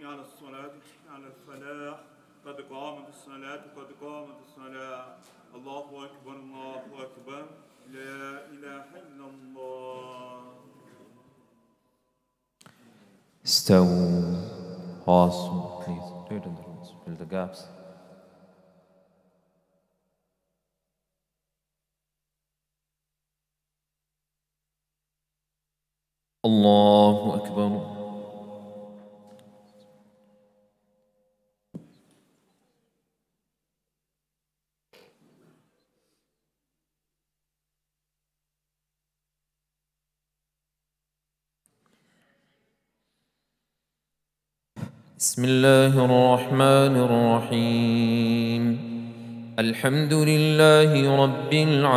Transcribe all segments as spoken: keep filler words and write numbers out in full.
على الصلاة على الفلاح قد قامت الصلاة قد قامت الصلاة الله أكبر الله أكبر لا إله إلا الله. استووا. Pause, please. Do it in the rooms. Fill the gaps. الله أكبر. بسم الله الرحمن الرحيم. الحمد لله رب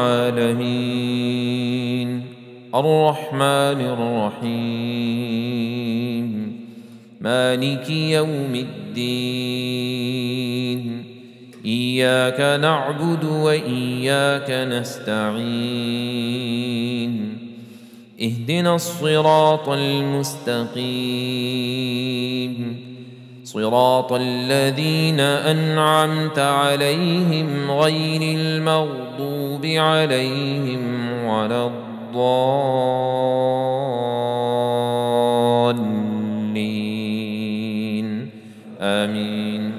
العالمين الرحمن الرحيم مالك يوم الدين إياك نعبد وإياك نستعين اهدنا الصراط المستقيم صراط الذين أنعمت عليهم غير المغضوب عليهم ولا الضالين آمين.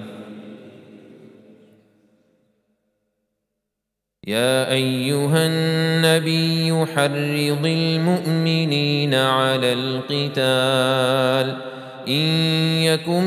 يا أيها النبي حرض المؤمنين على القتال إن يكن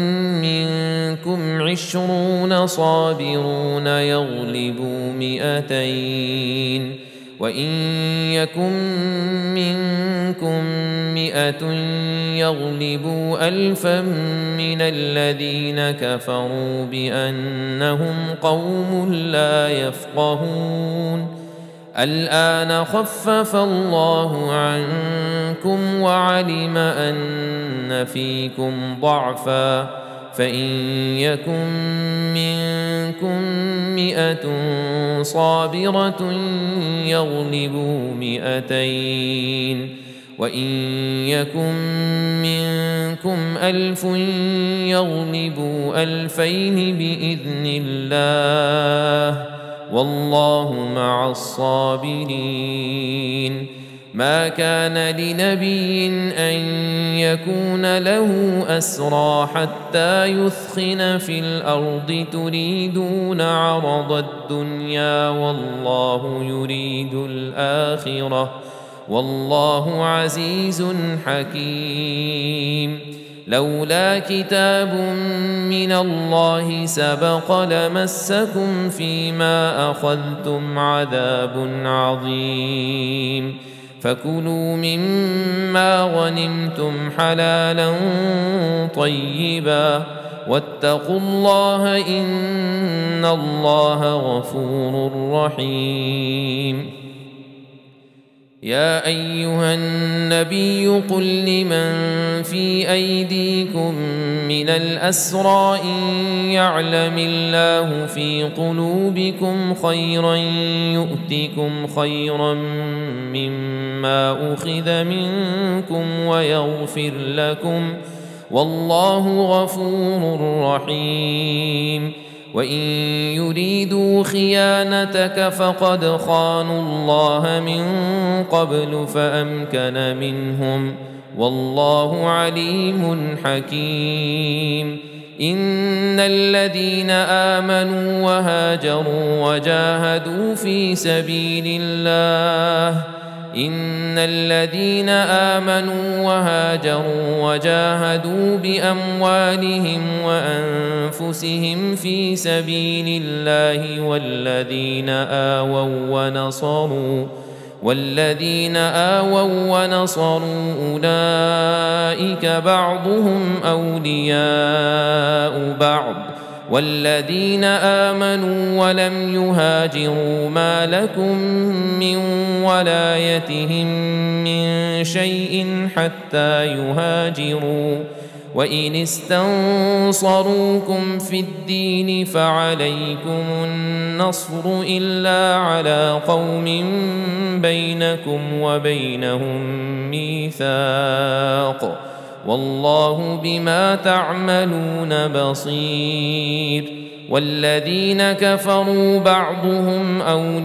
منكم عشرون صابرون يغلبوا مئتين وإن يكن منكم مئة يغلبوا ألفا من الذين كفروا بأنهم قوم لا يفقهون. الآن خفف الله عنكم وعلم أن فيكم ضعفا فإن يكن منكم مئة صابرة يغلبوا مئتين وإن يكن منكم ألف يغلبوا ألفين بإذن الله والله مع الصابرين. ما كان لنبي أن يكون له أسرى حتى يثخن في الأرض تريدون عرض الدنيا والله يريد الآخرة والله عزيز حكيم. لولا كتاب من الله سبق لمسكم فيما أخذتم عذاب عظيم فكلوا مما غنمتم حلالا طيبا واتقوا الله إن الله غفور رحيم. يا أيها النبي قل لمن في أيديكم من الأسرى إن يعلم الله في قلوبكم خيرا يؤتكم خيرا مما أخذ منكم ويغفر لكم والله غفور رحيم. وإن يريدوا خيانتك فقد خانوا الله من قبل فأمكن منهم والله عليم حكيم. إن الذين آمنوا وهاجروا وجاهدوا في سبيل الله إن الذين آمنوا وهاجروا وجاهدوا بأموالهم وأنفسهم في سبيل الله والذين آووا ونصروا والذين آووا ونصروا أولئك بعضهم أولياء بعض والذين آمنوا ولم يهاجروا ما لكم من ولايتهم من شيء حتى يهاجروا وإن استنصروكم في الدين فعليكم النصر إلا على قوم بينكم وبينهم ميثاق والله بما تعملون بصير. والذين كفروا بعضهم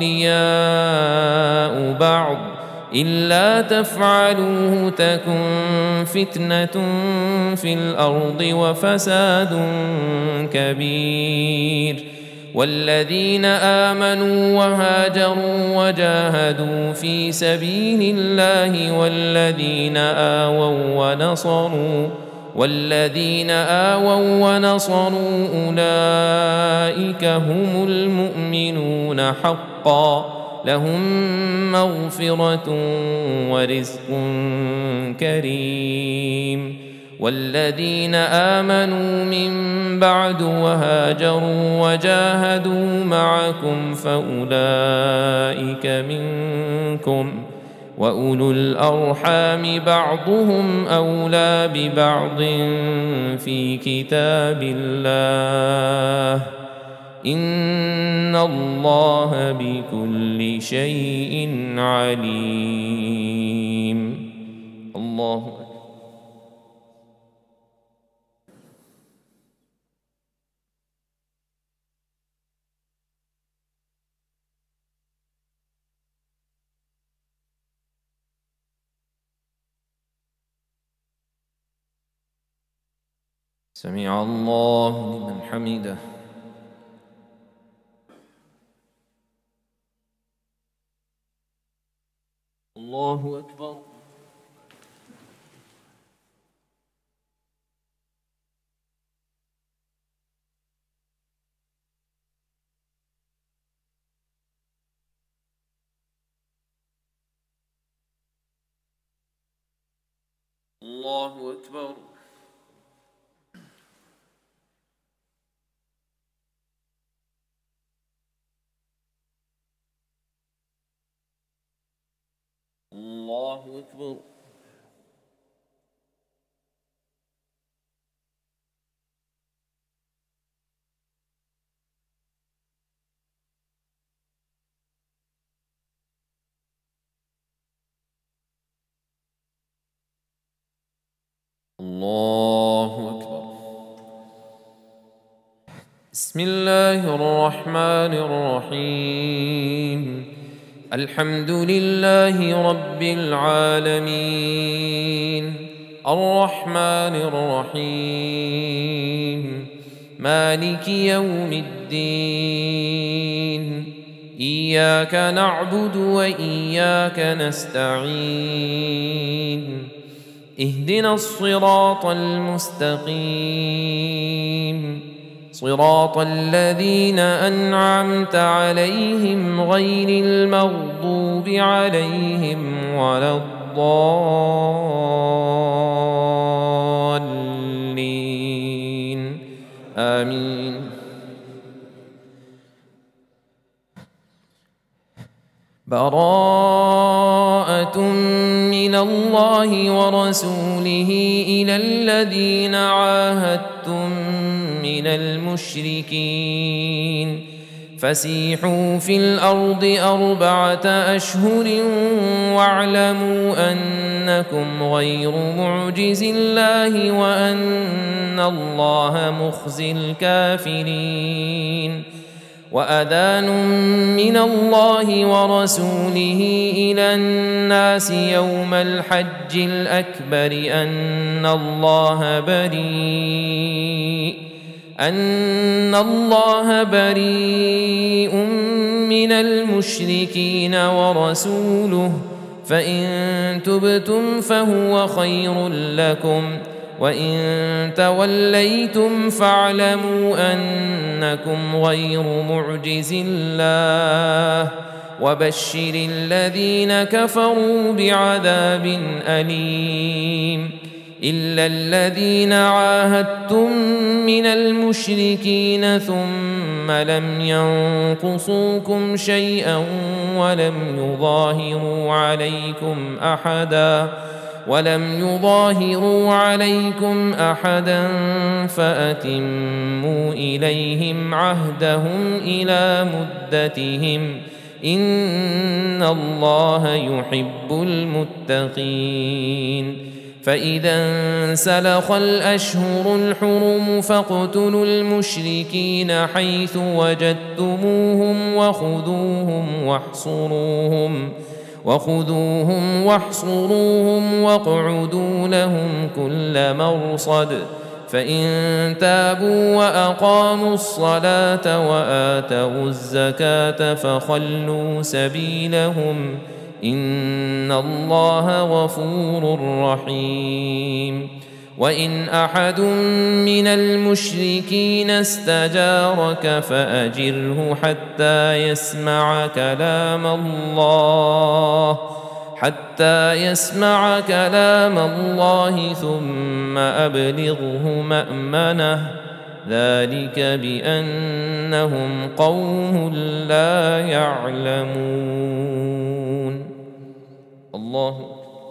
أولياء بعض إلا تفعلوه تكن فتنة في الأرض وفساد كبير. والذين آمنوا وهاجروا وجاهدوا في سبيل الله والذين آووا ونصروا والذين آووا ونصروا أولئك هم المؤمنون حقا لهم مغفرة ورزق كريم. والذين آمنوا من بعد وهاجروا وجاهدوا معكم فأولئك منكم وأولو الأرحام بعضهم أولى ببعض في كتاب الله إن الله بكل شيء عليم. الله أكبر. سمع الله لمن حمده. الله أكبر. الله أكبر. الله أكبر. الله أكبر. بسم الله الرحمن الرحيم. الحمد لله رب العالمين الرحمن الرحيم مالك يوم الدين إياك نعبد وإياك نستعين اهدنا الصراط المستقيم صراط الذين أنعمت عليهم غير المغضوب عليهم ولا الضالين آمين. براءة من الله ورسوله إلى الذين عاهدتم من المشركين فسيحوا في الأرض أربعة أشهر واعلموا أنكم غير معجز الله وأن الله مخزي الكافرين. وأذان من الله ورسوله إلى الناس يوم الحج الأكبر أن الله بريء أن الله بريء من المشركين ورسوله فإن تبتم فهو خير لكم وإن توليتم فاعلموا أنكم غير معجز الله وبشر الذين كفروا بعذاب أليم. إلا الذين عاهدتم من المشركين ثم لم ينقصوكم شيئا ولم يظاهروا عليكم أحدا ولم يظاهروا عليكم أحدا فأتموا إليهم عهدهم إلى مدتهم إن الله يحب المتقين. فإذا انسلخ الأشهر الحرم فاقتلوا المشركين حيث وجدتموهم وخذوهم واحصروهم وخذوهم واحصروهم واقعدوا لهم كل مرصد فإن تابوا وأقاموا الصلاة وآتوا الزكاة فخلوا سبيلهم إن الله غفور رحيم. وإن أحد من المشركين استجارك فأجره حتى يسمع كلام الله حتى يسمع كلام الله ثم أبلغه مأمنه ذلك بأنهم قوم لا يعلمون. الله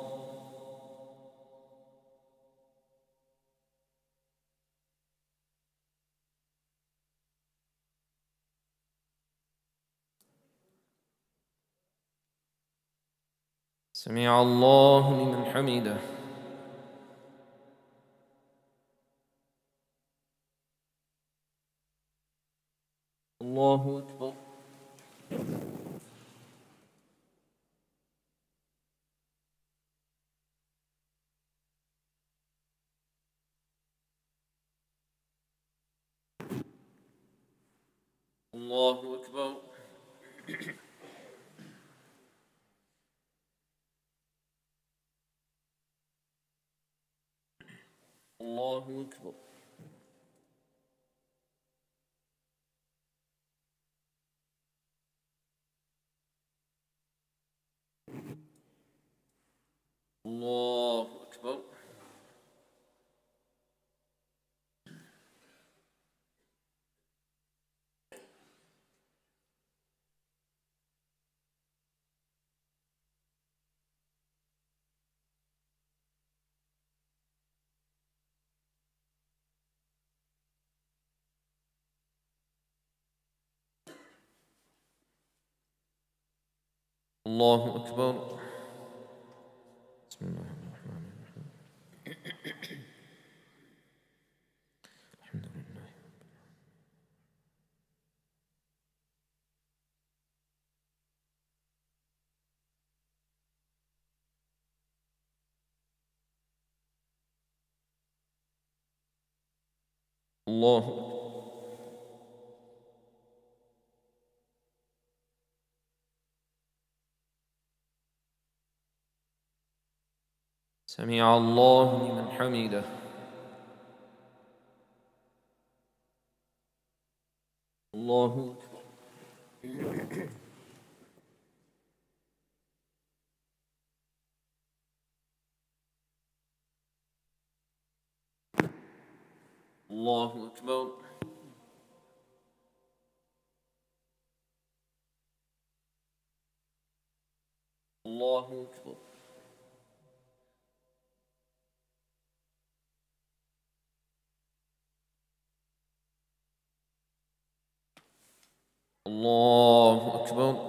سمع الله لمن حمده. الله أكبر. الله أكبر. الله أكبر. الله أكبر. الله أكبر. بسم الله الرحمن الرحيم. الحمد لله. الله أكبر. سمع الله لمن حمده. الله أكبر. الله أكبر. الله أكبر. الله أكبر.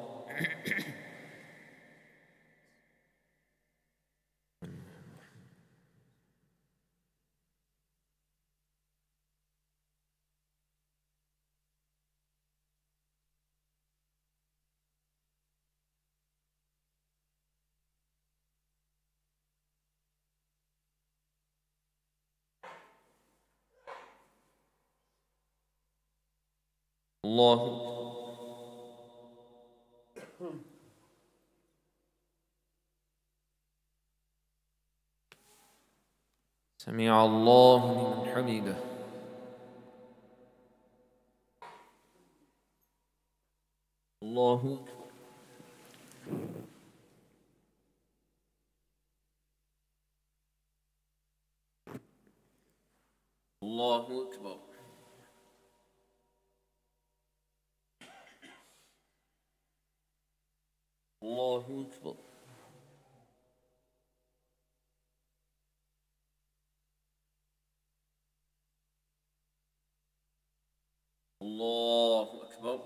الله سمع الله لمن حمده. الله أكبر. الله أكبر. الله أكبر. الله أكبر.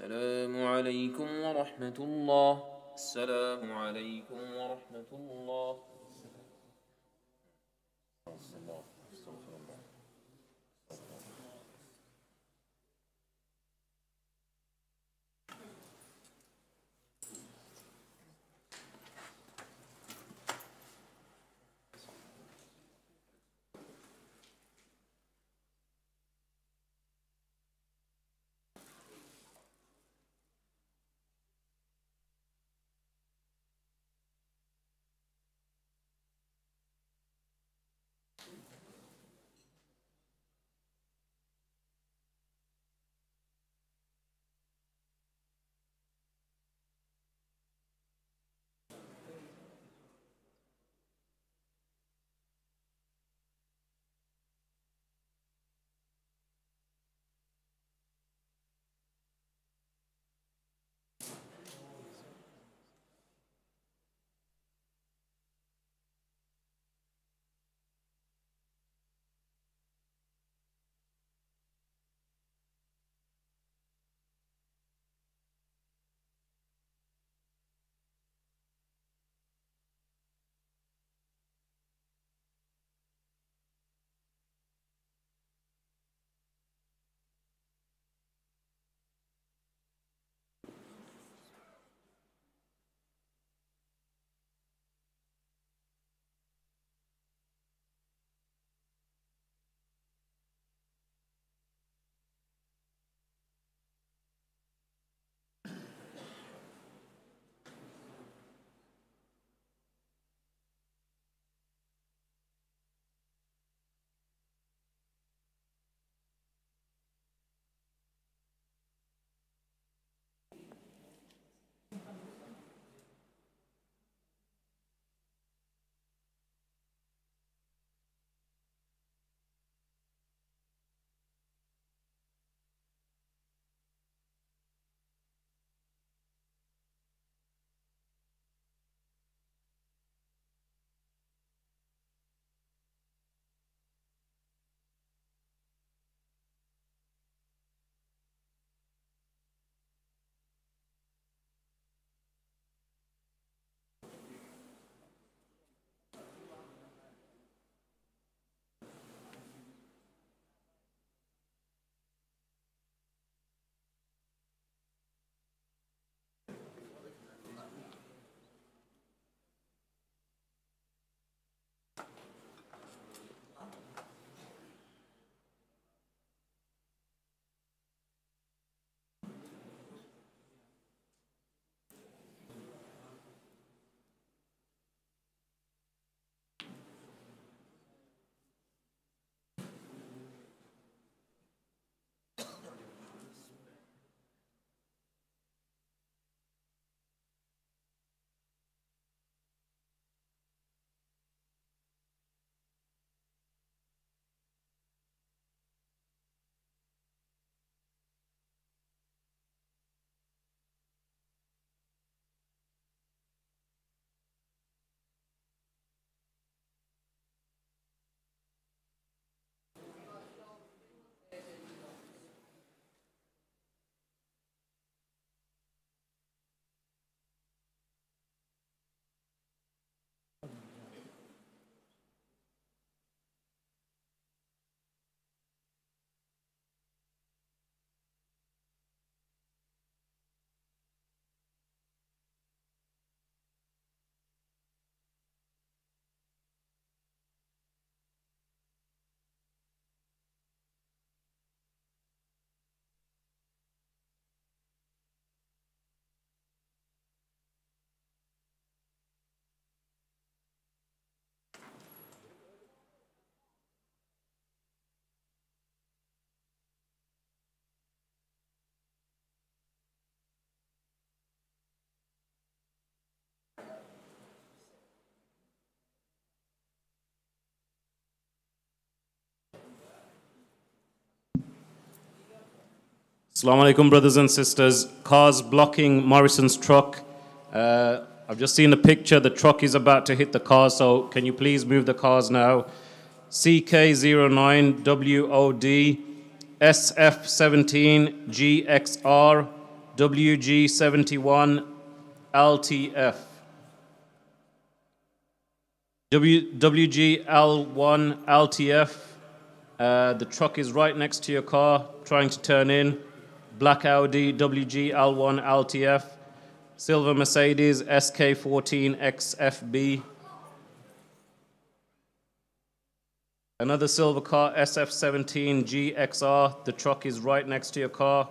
السلام عليكم ورحمة الله. السلام عليكم ورحمة الله. Assalamu alaikum, brothers and sisters. Cars blocking Morrison's truck. Uh, I've just seen the picture. The truck is about to hit the car, so can you please move the cars now? C K zero nine W O D, S F seventeen G X R, W G seventy-one L T F. W, W G L one L T F. Uh, the truck is right next to your car, trying to turn in. Black Audi W G L one L T F. Silver Mercedes S K fourteen X F B. Another silver car S F seventeen G X R. The truck is right next to your car.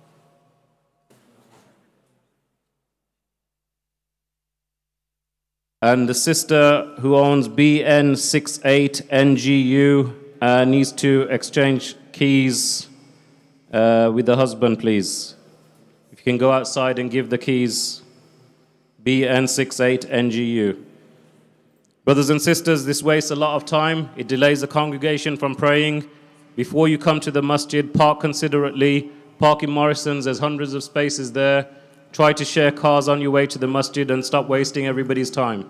And the sister who owns B N sixty-eight N G U uh, needs to exchange keys uh, with the husband, please. If you can go outside and give the keys. B N sixty-eight N G U. Brothers and sisters, this wastes a lot of time. It delays the congregation from praying. Before you come to the masjid, park considerately. Park in Morrison's, there's hundreds of spaces there. Try to share cars on your way to the masjid and stop wasting everybody's time.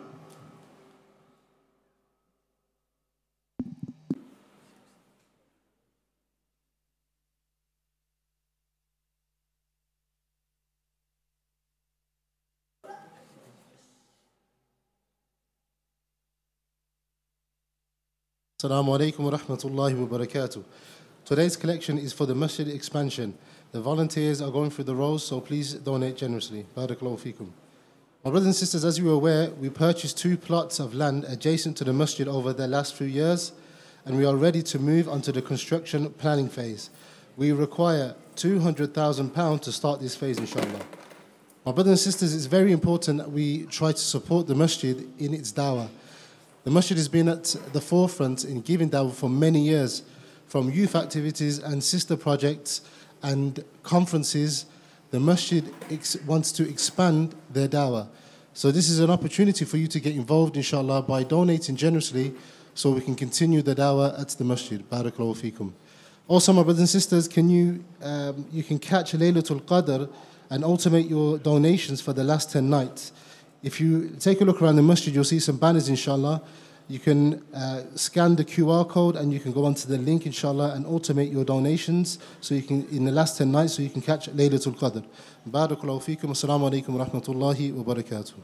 Assalamu alaikum wa rahmatullahi wa barakatuh. Today's collection is for the masjid expansion. The volunteers are going through the rows, so please donate generously. Barakallahu feekum. My brothers and sisters, as you are aware, we purchased two plots of land adjacent to the masjid over the last few years, and we are ready to move onto the construction planning phase. We require two hundred thousand pounds to start this phase, inshallah. My brothers and sisters, it's very important that we try to support the masjid in its dawah. The masjid has been at the forefront in giving dawah for many years, from youth activities and sister projects and conferences. The masjid ex wants to expand their dawah. So this is an opportunity for you to get involved, inshallah, by donating generously so we can continue the dawah at the masjid. Barakallahu feekum. Also, my brothers and sisters, can you, um, you can catch Laylatul Qadr and automate your donations for the last ten nights. If you take a look around the masjid, you'll see some banners, inshallah. You can uh, scan the Q R code and you can go onto the link, inshallah, and automate your donations so you can, in the last ten nights, so you can catch Laylatul Qadr. Barakallahu feekum. Assalamu alaikum wa rahmatullahi wa barakatuh.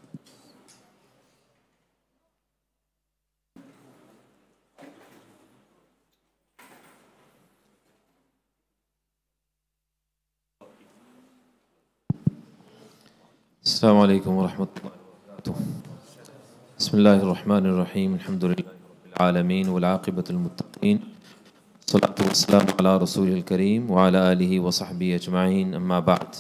السلام عليكم ورحمة الله وبركاته. بسم الله الرحمن الرحيم. الحمد لله رب العالمين والعاقبة للمتقين. الصلاة والسلام على رسوله الكريم وعلى آله وصحبه أجمعين. أما بعد.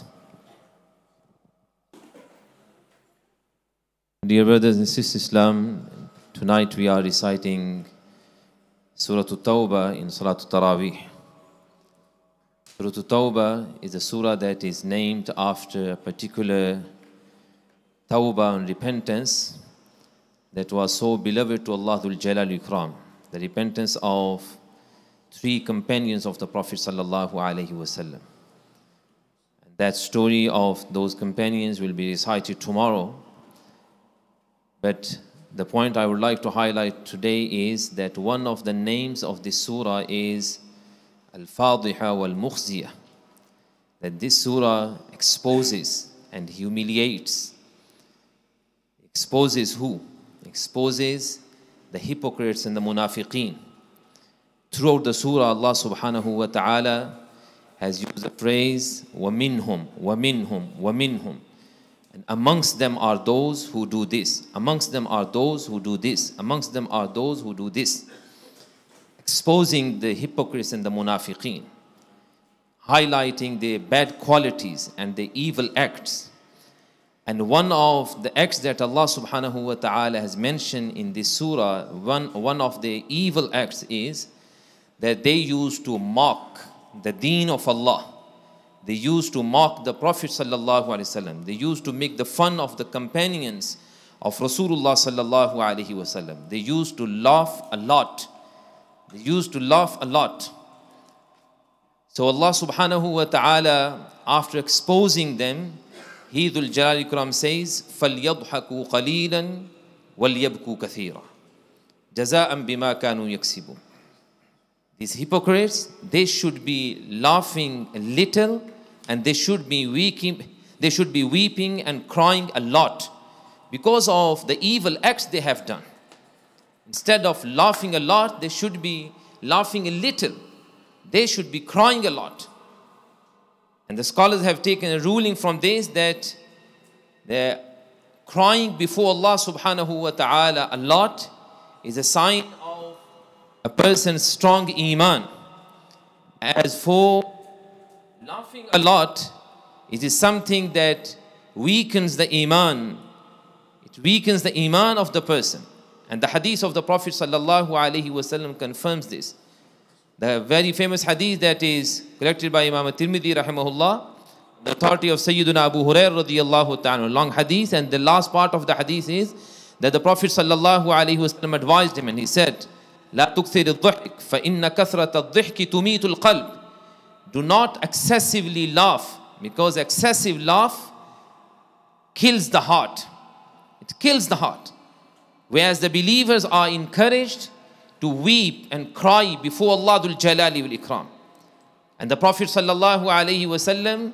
Dear brothers and sisters Islam, tonight we are reciting Surah At-Tawbah in Salat Tarawih. Surah At-Tawbah is a surah that is named after a particular tawbah and repentance that was so beloved to Allah Dhul Jalal Ikram, the repentance of three companions of the Prophet Sallallahu Alaihi Wasallam. That story of those companions will be recited tomorrow. But the point I would like to highlight today is that one of the names of this surah is Al-Fadiha wal-Mukhziyah. That this surah exposes and humiliates. Exposes who? Exposes the hypocrites and the munafiqeen. Throughout the surah, Allah subhanahu wa ta'ala has used the phrase وَمِنْهُمْ وَمِنْهُمْ وَمِنْهُمْ. And amongst them are those who do this. Amongst them are those who do this. Amongst them are those who do this. Exposing the hypocrites and the munafiqeen. Highlighting their bad qualities and the evil acts. And one of the acts that Allah subhanahu wa ta'ala has mentioned in this surah, one, one of the evil acts is that they used to mock the deen of Allah. They used to mock the Prophet sallallahu alaihi wasallam. They used to make the fun of the companions of Rasulullah sallallahu alaihi wasallam. They used to laugh a lot. They used to laugh a lot. So Allah subhanahu wa ta'ala, after exposing them, He Dhul Jalal Ikram says, فَلْيَضْحَكُوا قَلِيلًا وَلْيَبْكُوا كَثِيرًا جَزَاءً بِمَا كَانُوا يَكْسِبُونَ. These hypocrites, they should be laughing a little and they should be weeping, they should be weeping and crying a lot because of the evil acts they have done. Instead of laughing a lot, they should be laughing a little. They should be crying a lot. And the scholars have taken a ruling from this that the crying before Allah subhanahu wa ta'ala a lot is a sign of a person's strong iman. As for laughing a lot, it is something that weakens the iman. It weakens the iman of the person. And the hadith of the Prophet sallallahu alaihi wasallam confirms this. The very famous hadith that is collected by Imam Tirmidhi rahimahullah, the authority of Sayyiduna Abu Hurairah radiyallahu ta'ala, long hadith, and the last part of the hadith is that the Prophet sallallahu alaihi wasallam advised him, and he said, "La tukthir al-dhihk, fa inna kathrat al-dhihki tumitu al-qalb." Do not excessively laugh, because excessive laugh kills the heart. It kills the heart. Whereas the believers are encouraged to weep and cry before Allah Dhul Jalali wal Ikram. And the Prophet sallallahu alaihi wasallam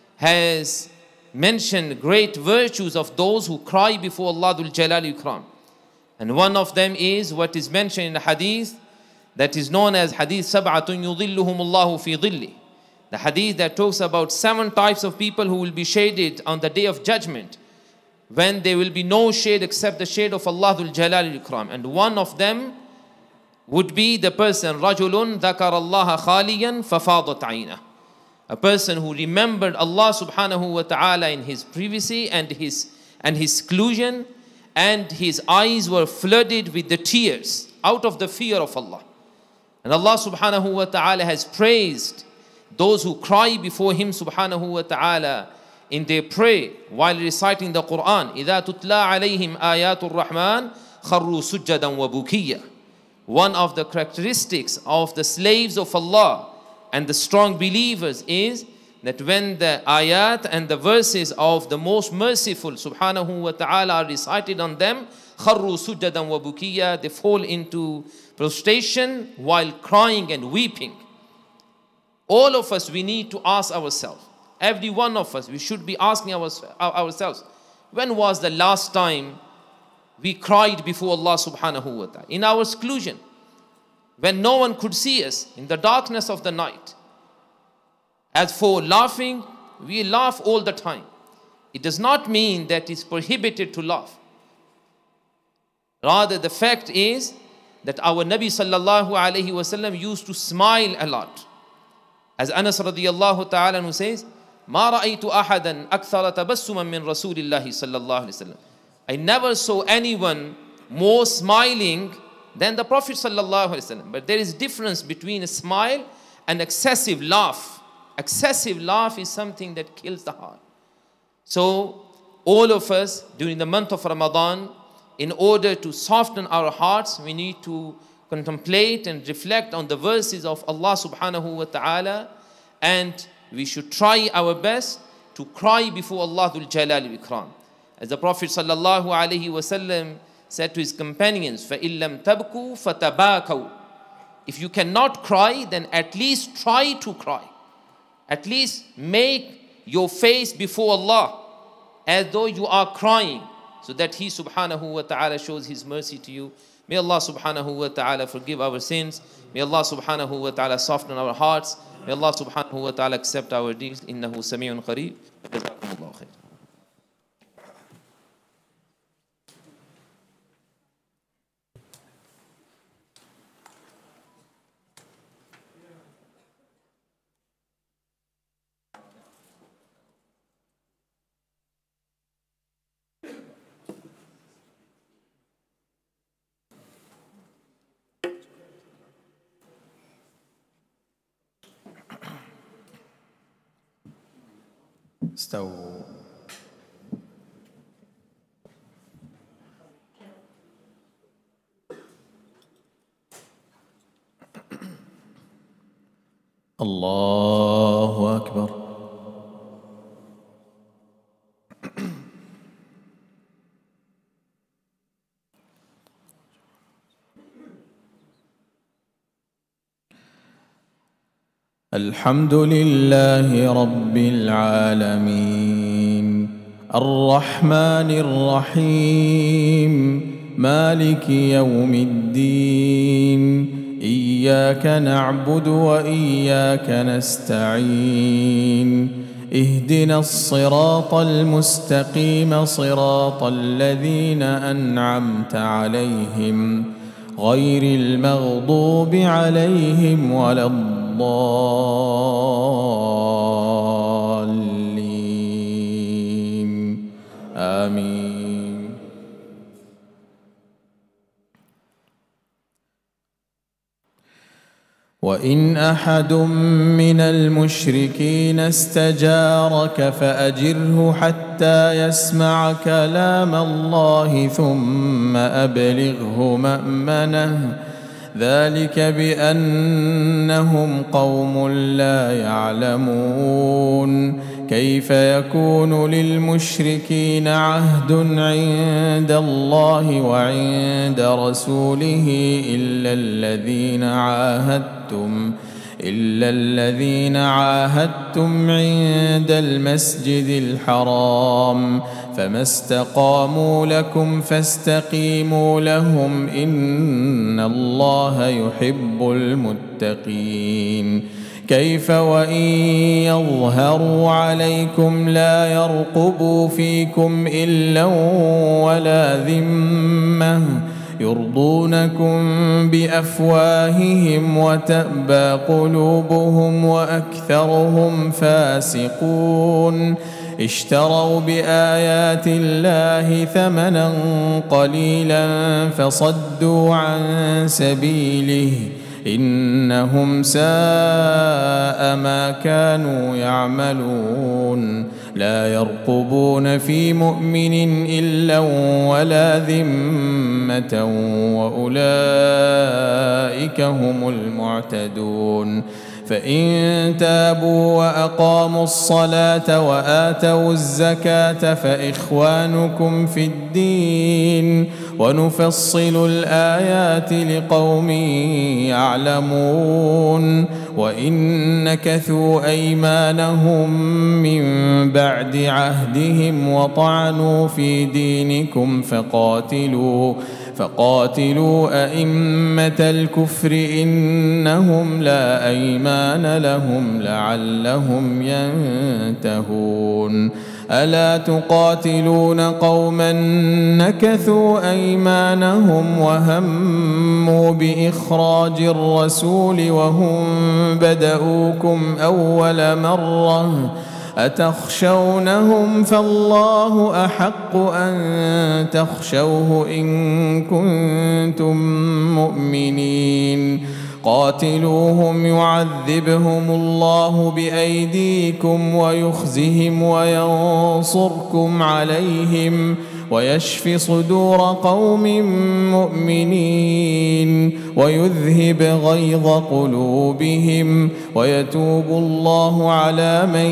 has mentioned great virtues of those who cry before Allah Dhul Jalali wal Ikram. And one of them is what is mentioned in the hadith that is known as hadith sab'atun yudhilluhum Allahu fi dhilli. The hadith that talks about seven types of people who will be shaded on the day of judgment, when there will be no shade except the shade of Allah Dhul Jalali wal Ikram. And one of them would be the person رَجُلٌ ذَكَرَ اللَّهَ خَالِيًا فَفَاضَتْ عَيْنَهُ, a person who remembered Allah subhanahu wa ta'ala in his privacy and his and his seclusion, and his eyes were flooded with the tears out of the fear of Allah. And Allah subhanahu wa ta'ala has praised those who cry before him subhanahu wa ta'ala in their prayer while reciting the Quran. إِذَا تُتْلَى عَلَيْهِمْ آيَاتُ الرَّحْمَنِ خَرُّوا سُجَّدًا وَبُكِيًّا. One of the characteristics of the slaves of Allah and the strong believers is that when the ayat and the verses of the most merciful subhanahu wa ta'ala are recited on them, خَرُّوا سُجَّدًا وَبُكِيًّا, they fall into prostration while crying and weeping. All of us, we need to ask ourselves, every one of us, we should be asking our, ourselves, when was the last time we cried before Allah subhanahu wa ta'ala? In our seclusion, when no one could see us, in the darkness of the night. As for laughing, we laugh all the time. It does not mean that it's prohibited to laugh. Rather, the fact is that our Nabi sallallahu alayhi wasallam used to smile a lot. As Anas radiyallahu ta'ala who says, مَا رَأَيْتُ أَحَدًا أَكْثَرَ تَبَسُّمًا مِّن رَسُولِ اللَّهِ صلى الله عليه وسلم. I never saw anyone more smiling than the Prophet sallallahu alaihi wasallam. But there is difference between a smile and excessive laugh. Excessive laugh is something that kills the heart. So all of us during the month of Ramadan, in order to soften our hearts, we need to contemplate and reflect on the verses of Allah subhanahu wa ta'ala, and we should try our best to cry before Allah Dhul Jalali wal Ikram. As the Prophet sallallahu alaihi wasallam said to his companions, فَإِن لَمْ تَبْكُوا فَتَبَاكَوْا. If you cannot cry, then at least try to cry. At least make your face before Allah as though you are crying, so that He subhanahu wa ta'ala shows His mercy to you. May Allah subhanahu wa ta'ala forgive our sins. May Allah subhanahu wa ta'ala soften our hearts. May Allah subhanahu wa ta'ala accept our deeds. إِنَّهُ سَمِيعٌ قَرِيبٌ. جَزَاكُمُ اللَّهُ خَيْرًا. استووا. الله أكبر. الحمد لله رب العالمين الرحمن الرحيم مالك يوم الدين إياك نعبد وإياك نستعين اهدنا الصراط المستقيم صراط الذين أنعمت عليهم غير المغضوب عليهم ولا الضالين آمين. وإن أحد من المشركين استجارك فأجره حتى يسمع كلام الله ثم أبلغه مأمنه ذلك بأنهم قوم لا يعلمون. كيف يكون للمشركين عهد عند الله وعند رسوله إلا الذين عاهدتم إلا الذين عاهدتم عند المسجد الحرام فما استقاموا لكم فاستقيموا لهم إن الله يحب المتقين. كيف وإن يظهروا عليكم لا يرقبوا فيكم إلا ولا ذمة يرضونكم بأفواههم وتأبى قلوبهم وأكثرهم فاسقون. اشتروا بآيات الله ثمنا قليلا فصدوا عن سبيله إنهم ساء ما كانوا يعملون. لا يرقبون في مؤمن إلا ولا ذمة وأولئك هم المعتدون. فإن تابوا وأقاموا الصلاة وآتوا الزكاة فإخوانكم في الدين ونفصل الآيات لقوم يعلمون. وإن نكثوا أيمانهم من بعد عهدهم وطعنوا في دينكم فقاتلوا فقاتلوا أئمة الكفر إنهم لا أيمان لهم لعلهم ينتهون. ألا تقاتلون قوما نكثوا أيمانهم وهموا بإخراج الرسول وهم بدؤوكم أول مرة أتخشونهم فالله أحق أن تخشوه إن كنتم مؤمنين. قاتلوهم يعذبهم الله بأيديكم ويخزهم وينصركم عليهم ويشف صدور قوم مؤمنين ويذهب غيظ قلوبهم ويتوب الله على من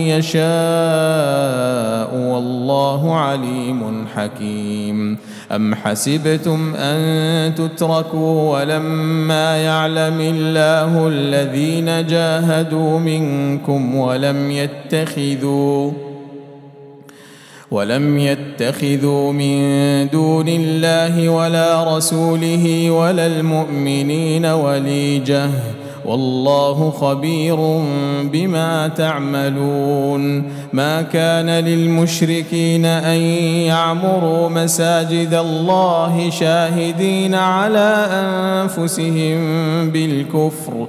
يشاء والله عليم حكيم. أم حسبتم أن تتركوا ولما يعلم الله الذين جاهدوا منكم ولم يتخذوا ولم يتخذوا من دون الله ولا رسوله ولا المؤمنين وليجة والله خبير بما تعملون. ما كان للمشركين أن يعمروا مساجد الله شاهدين على أنفسهم بالكفر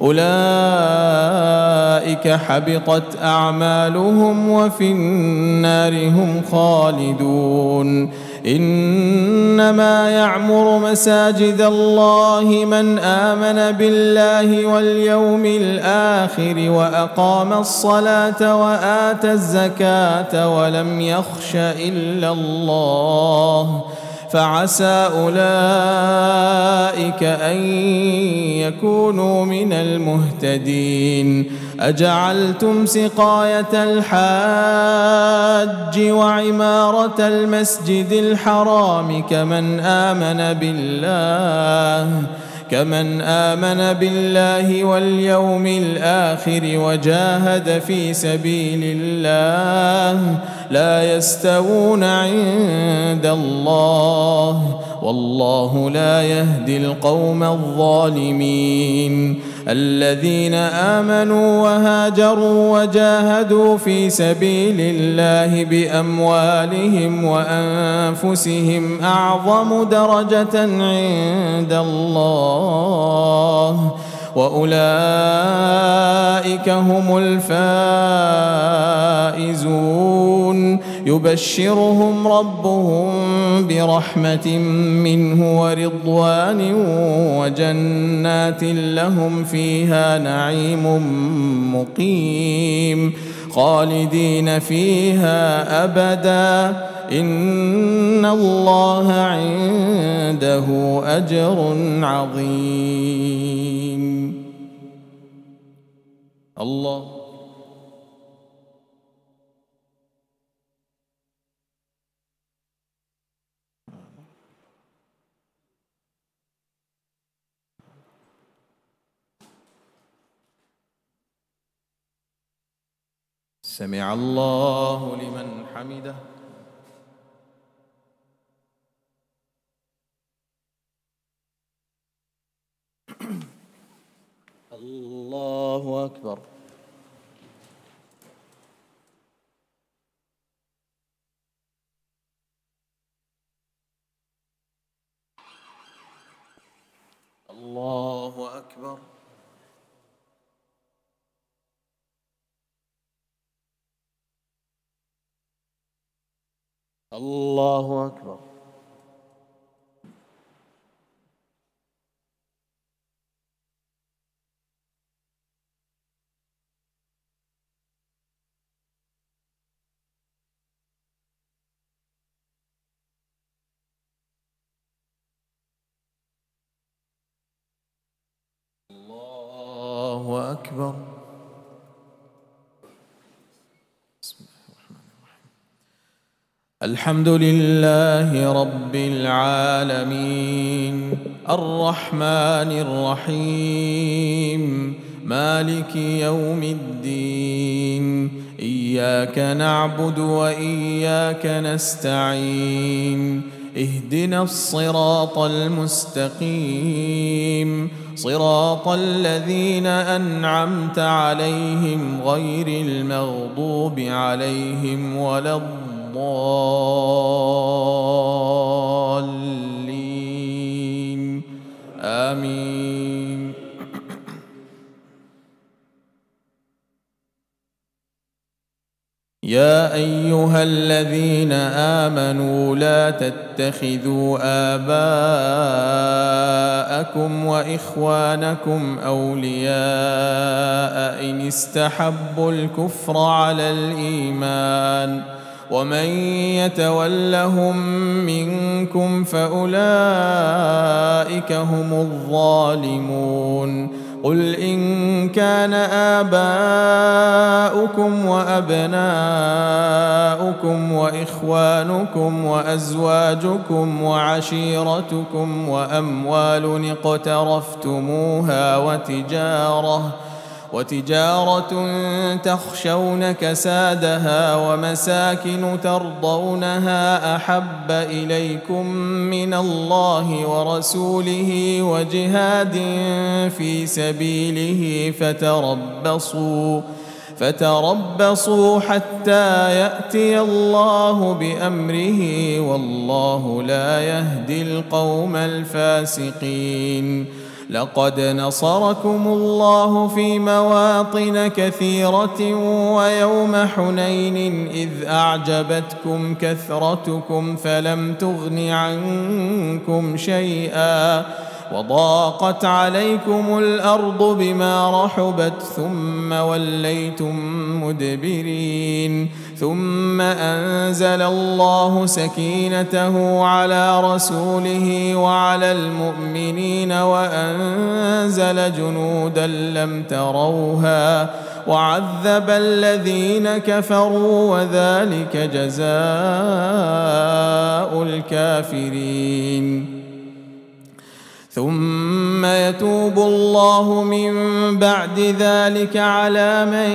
أولئك حبطت أعمالهم وفي النار هم خالدون. إنما يعمر مساجد الله من آمن بالله واليوم الآخر وأقام الصلاة وآتى الزكاة ولم يخش إلا الله فعسى أولئك أن يكونوا من المهتدين. أجعلتم سقاية الحاج وعمارة المسجد الحرام كمن آمن بالله كمن آمن بالله واليوم الآخر وجاهد في سبيل الله لا يستوون عند الله والله لا يهدي القوم الظالمين. الذين آمنوا وهاجروا وجاهدوا في سبيل الله بأموالهم وأنفسهم أعظم درجة عند الله وأولئك هم الفائزون. يبشرهم ربهم برحمة منه ورضوان وجنات لهم فيها نعيم مقيم خالدين فيها أبدا إن الله عنده أجر عظيم. الله سمع الله لمن حمده. الله أكبر. الله أكبر. الله أكبر. الله أكبر. الحمد لله رب العالمين الرحمن الرحيم مالك يوم الدين إياك نعبد وإياك نستعين اهدنا الصراط المستقيم صراط الذين أنعمت عليهم غير المغضوب عليهم ولا الضالين آمين. يا أيها الذين آمنوا لا تتخذوا آباءكم وإخوانكم أولياء إن استحبوا الكفر على الإيمان ومن يتولهم منكم فأولئك هم الظالمون. قل إن كان آباؤكم وأبناؤكم وإخوانكم وأزواجكم وعشيرتكم وأموال اقترفتموها وتجارة وتجارة تخشون كسادها ومساكن ترضونها أحب إليكم من الله ورسوله وجهاد في سبيله فتربصوا فتربصوا حتى يأتي الله بأمره والله لا يهدي القوم الفاسقين. لقد نصركم الله في مواطن كثيرة ويوم حنين إذ أعجبتكم كثرتكم فلم تغن عنكم شيئا وضاقت عليكم الأرض بما رحبت ثم وليتم مدبرين ثم أنزل الله سكينته على رسوله وعلى المؤمنين وأنزل جنودا لم تروها وعذب الذين كفروا وذلك جزاء الكافرين. ثم ثم يتوب الله من بعد ذلك على من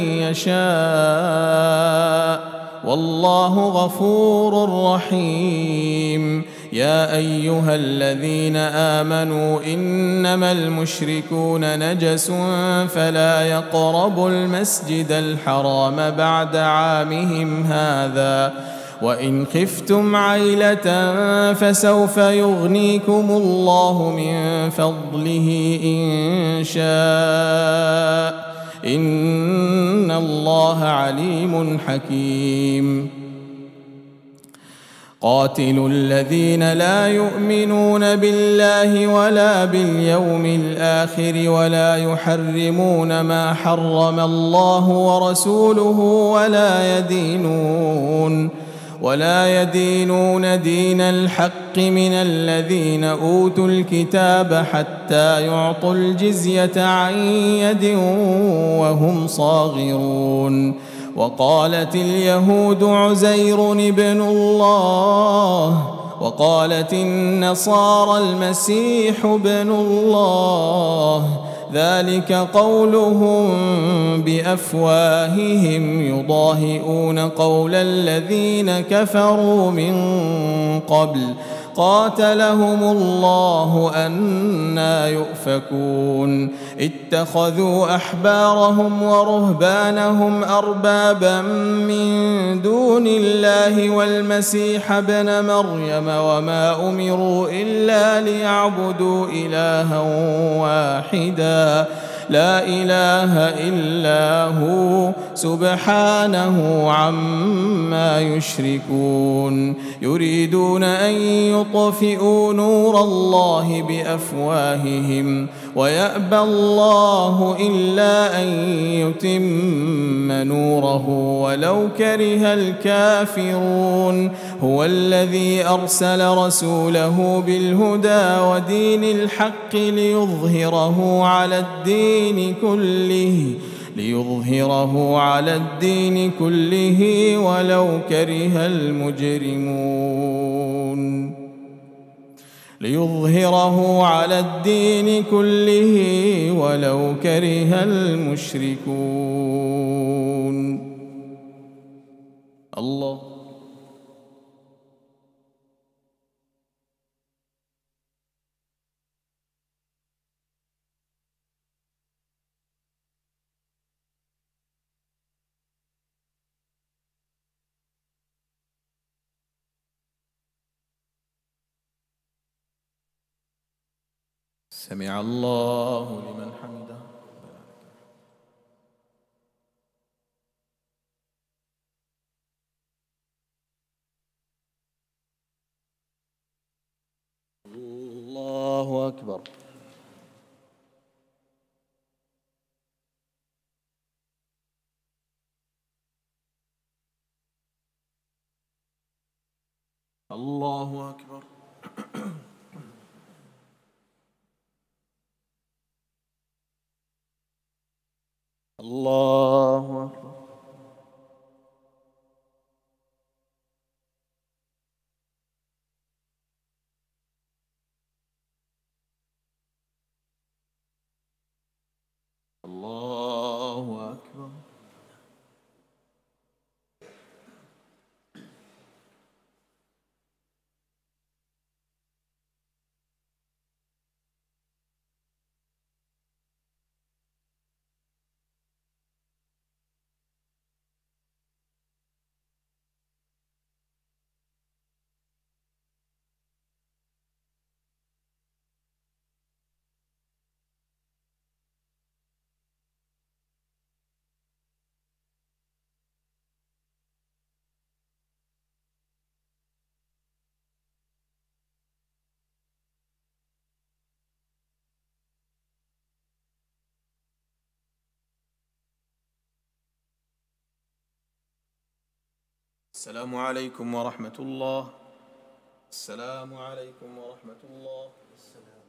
يشاء والله غفور رحيم. يا أيها الذين آمنوا إنما المشركون نجس فلا يقربوا المسجد الحرام بعد عامهم هذا وإن خفتم عيلة فسوف يغنيكم الله من فضله إن شاء إن الله عليم حكيم. قاتلوا الذين لا يؤمنون بالله ولا باليوم الآخر ولا يحرمون ما حرم الله ورسوله ولا يدينون ولا يدينون دين الحق من الذين أوتوا الكتاب حتى يعطوا الجزية عن يد وهم صاغرون. وقالت اليهود عزير ابن الله وقالت النصارى المسيح ابن الله ذلك قولهم بأفواههم يضاهئون قول الذين كفروا من قبل قاتلهم الله أنى يؤفكون. اتخذوا أحبارهم ورهبانهم أربابا من دون الله والمسيح ابن مريم وما أمروا إلا ليعبدوا إلها واحدا لا إله إلا هو سبحانه عما يشركون. يريدون أن يطفئوا نور الله بأفواههم ويأبى الله إلا أن يتم نوره ولو كره الكافرون. هو الذي أرسل رسوله بالهدى ودين الحق ليظهره على الدين كله ليظهره على الدين كله ولو كره المجرمون ليظهره على الدين كله ولو كره المشركون. الله سمع الله لمن حمده. الله أكبر. الله أكبر. الله أكبر. الله أكبر. السلام عليكم ورحمة الله. السلام عليكم ورحمة الله. السلام.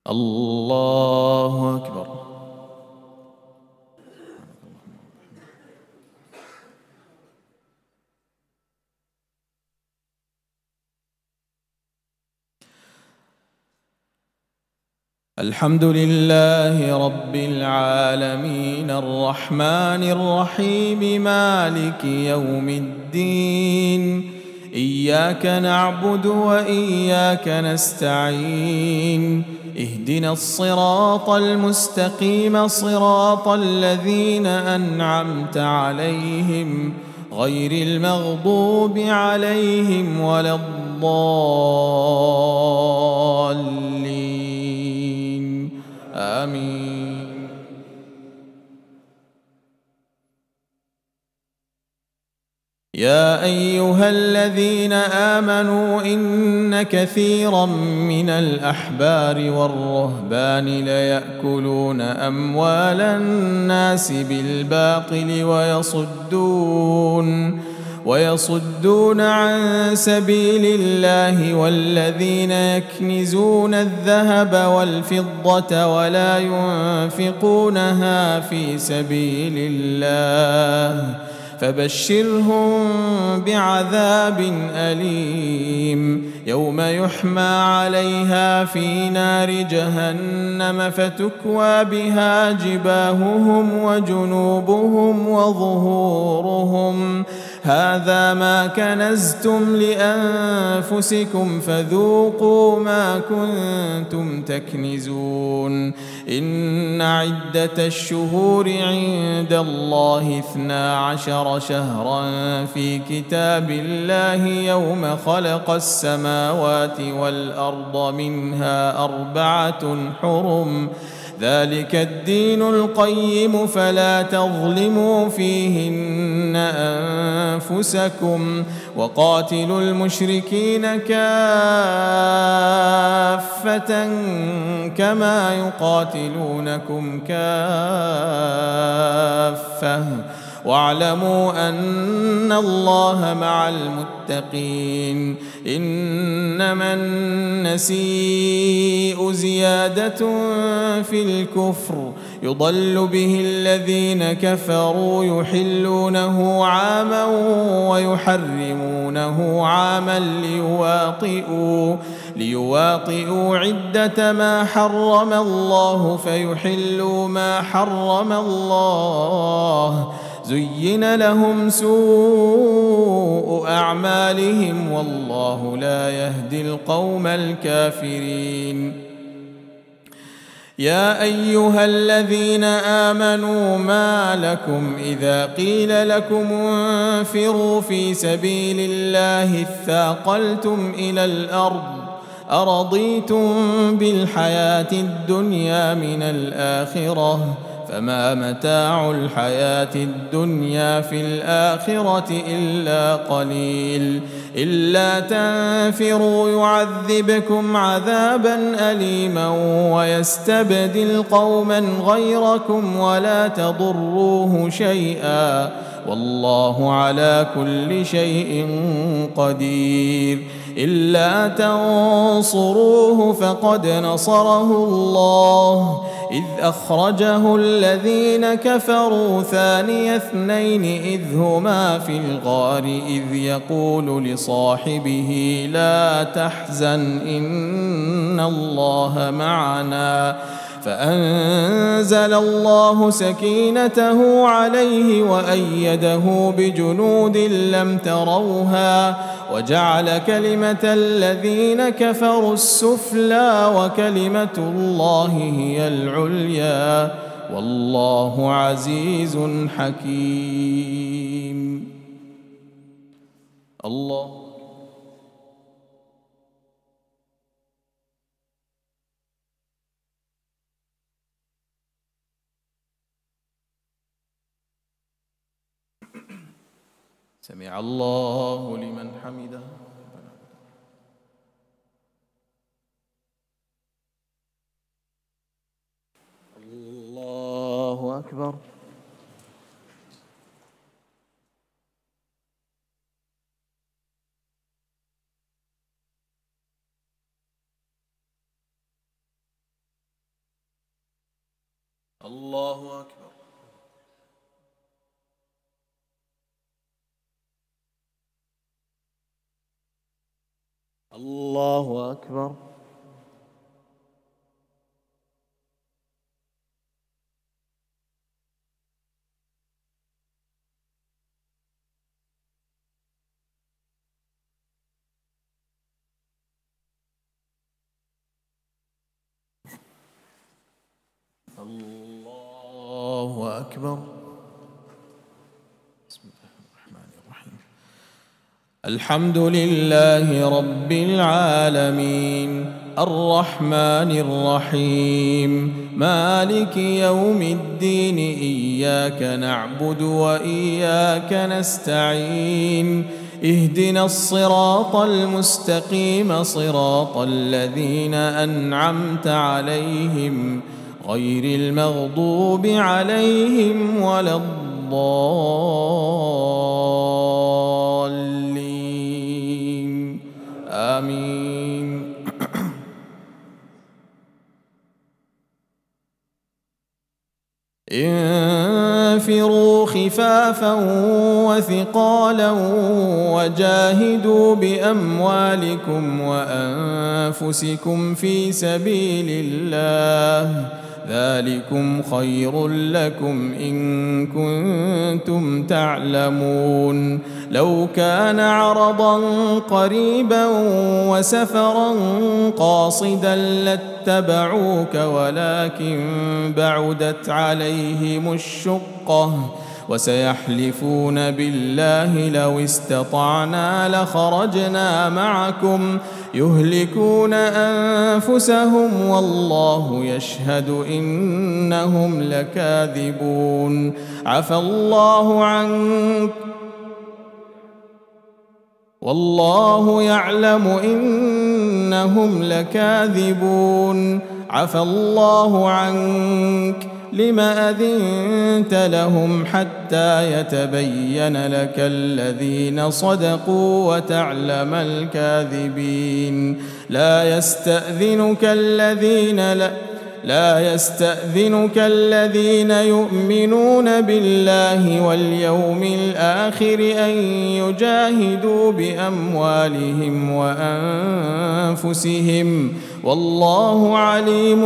الله أكبر. الحمد لله رب العالمين الرحمن الرحيم مالك يوم الدين إياك نعبد وإياك نستعين اهدنا الصراط المستقيم صراط الذين أنعمت عليهم غير المغضوب عليهم ولا الضالين آمين. يا أيها الذين آمنوا إن كثيرا من الأحبار والرهبان ليأكلون أموال الناس بالباطل ويصدون ويصدون عن سبيل الله والذين يكنزون الذهب والفضة ولا ينفقونها في سبيل الله فبشرهم بعذاب أليم يوم يحمى عليها في نار جهنم فتكوى بها جباههم وجنوبهم وظهورهم هذا ما كنزتم لأنفسكم فذوقوا ما كنتم تكنزون. إن عدة الشهور عند الله اثنا عشر شهرا في كتاب الله يوم خلق السماوات والأرض منها أربعة حرم ذلك الدين القيم فلا تظلموا فيهن أنفسكم وقاتلوا المشركين كافة كما يقاتلونكم كافة واعلموا أن الله مع المتقين. إنما النسيء زيادة في الكفر يضل به الذين كفروا يحلونه عاما ويحرمونه عاما ليواطئوا ليواطئوا عدة ما حرم الله فيحلوا ما حرم الله زين لهم سوء أعمالهم والله لا يهدي القوم الكافرين. يا أيها الذين آمنوا ما لكم إذا قيل لكم انفروا في سبيل الله اثاقلتم إلى الأرض أرضيتم بالحياة الدنيا من الآخرة فما متاع الحياة الدنيا في الآخرة إلا قليل. إلا تنفروا يعذبكم عذابا أليما ويستبدل قوما غيركم ولا تضروه شيئا والله على كل شيء قدير. إلا تنصروه فقد نصره الله إذ أخرجه الذين كفروا ثاني اثنين إذ هما في الغار إذ يقول لصاحبه لا تحزن إن الله معنا فأنزل الله سكينته عليه وأيده بجنود لم تروها وجعل كلمة الذين كفروا السفلى وكلمة الله هي العليا والله عزيز حكيم. الله سمع الله لمن حمده. الله أكبر. الله أكبر. الله أكبر. الله أكبر. بسم الله الرحمن الرحيم. الحمد لله رب العالمين الرحمن الرحيم مالك يوم الدين إياك نعبد وإياك نستعين اهدنا الصراط المستقيم صراط الذين أنعمت عليهم غير المغضوب عليهم ولا الضالين آمين. انفروا خفافا وثقالا وجاهدوا بأموالكم وأنفسكم في سبيل الله ذلكم خير لكم إن كنتم تعلمون. لو كان عرضا قريبا وسفرا قاصدا لاتبعوك ولكن بعدت عليهم الشقة وسيحلفون بالله لو استطعنا لخرجنا معكم يهلكون أنفسهم والله يشهد إنهم لكاذبون. عفى الله عنك والله يعلم إنهم لكاذبون. عفى الله عنك لم أذنت لهم حتى يتبين لك الذين صدقوا وتعلم الكاذبين. لا يستأذنك الذين لا لا يستأذنك الذين يؤمنون بالله واليوم الآخر أن يجاهدوا بأموالهم وأنفسهم والله عليم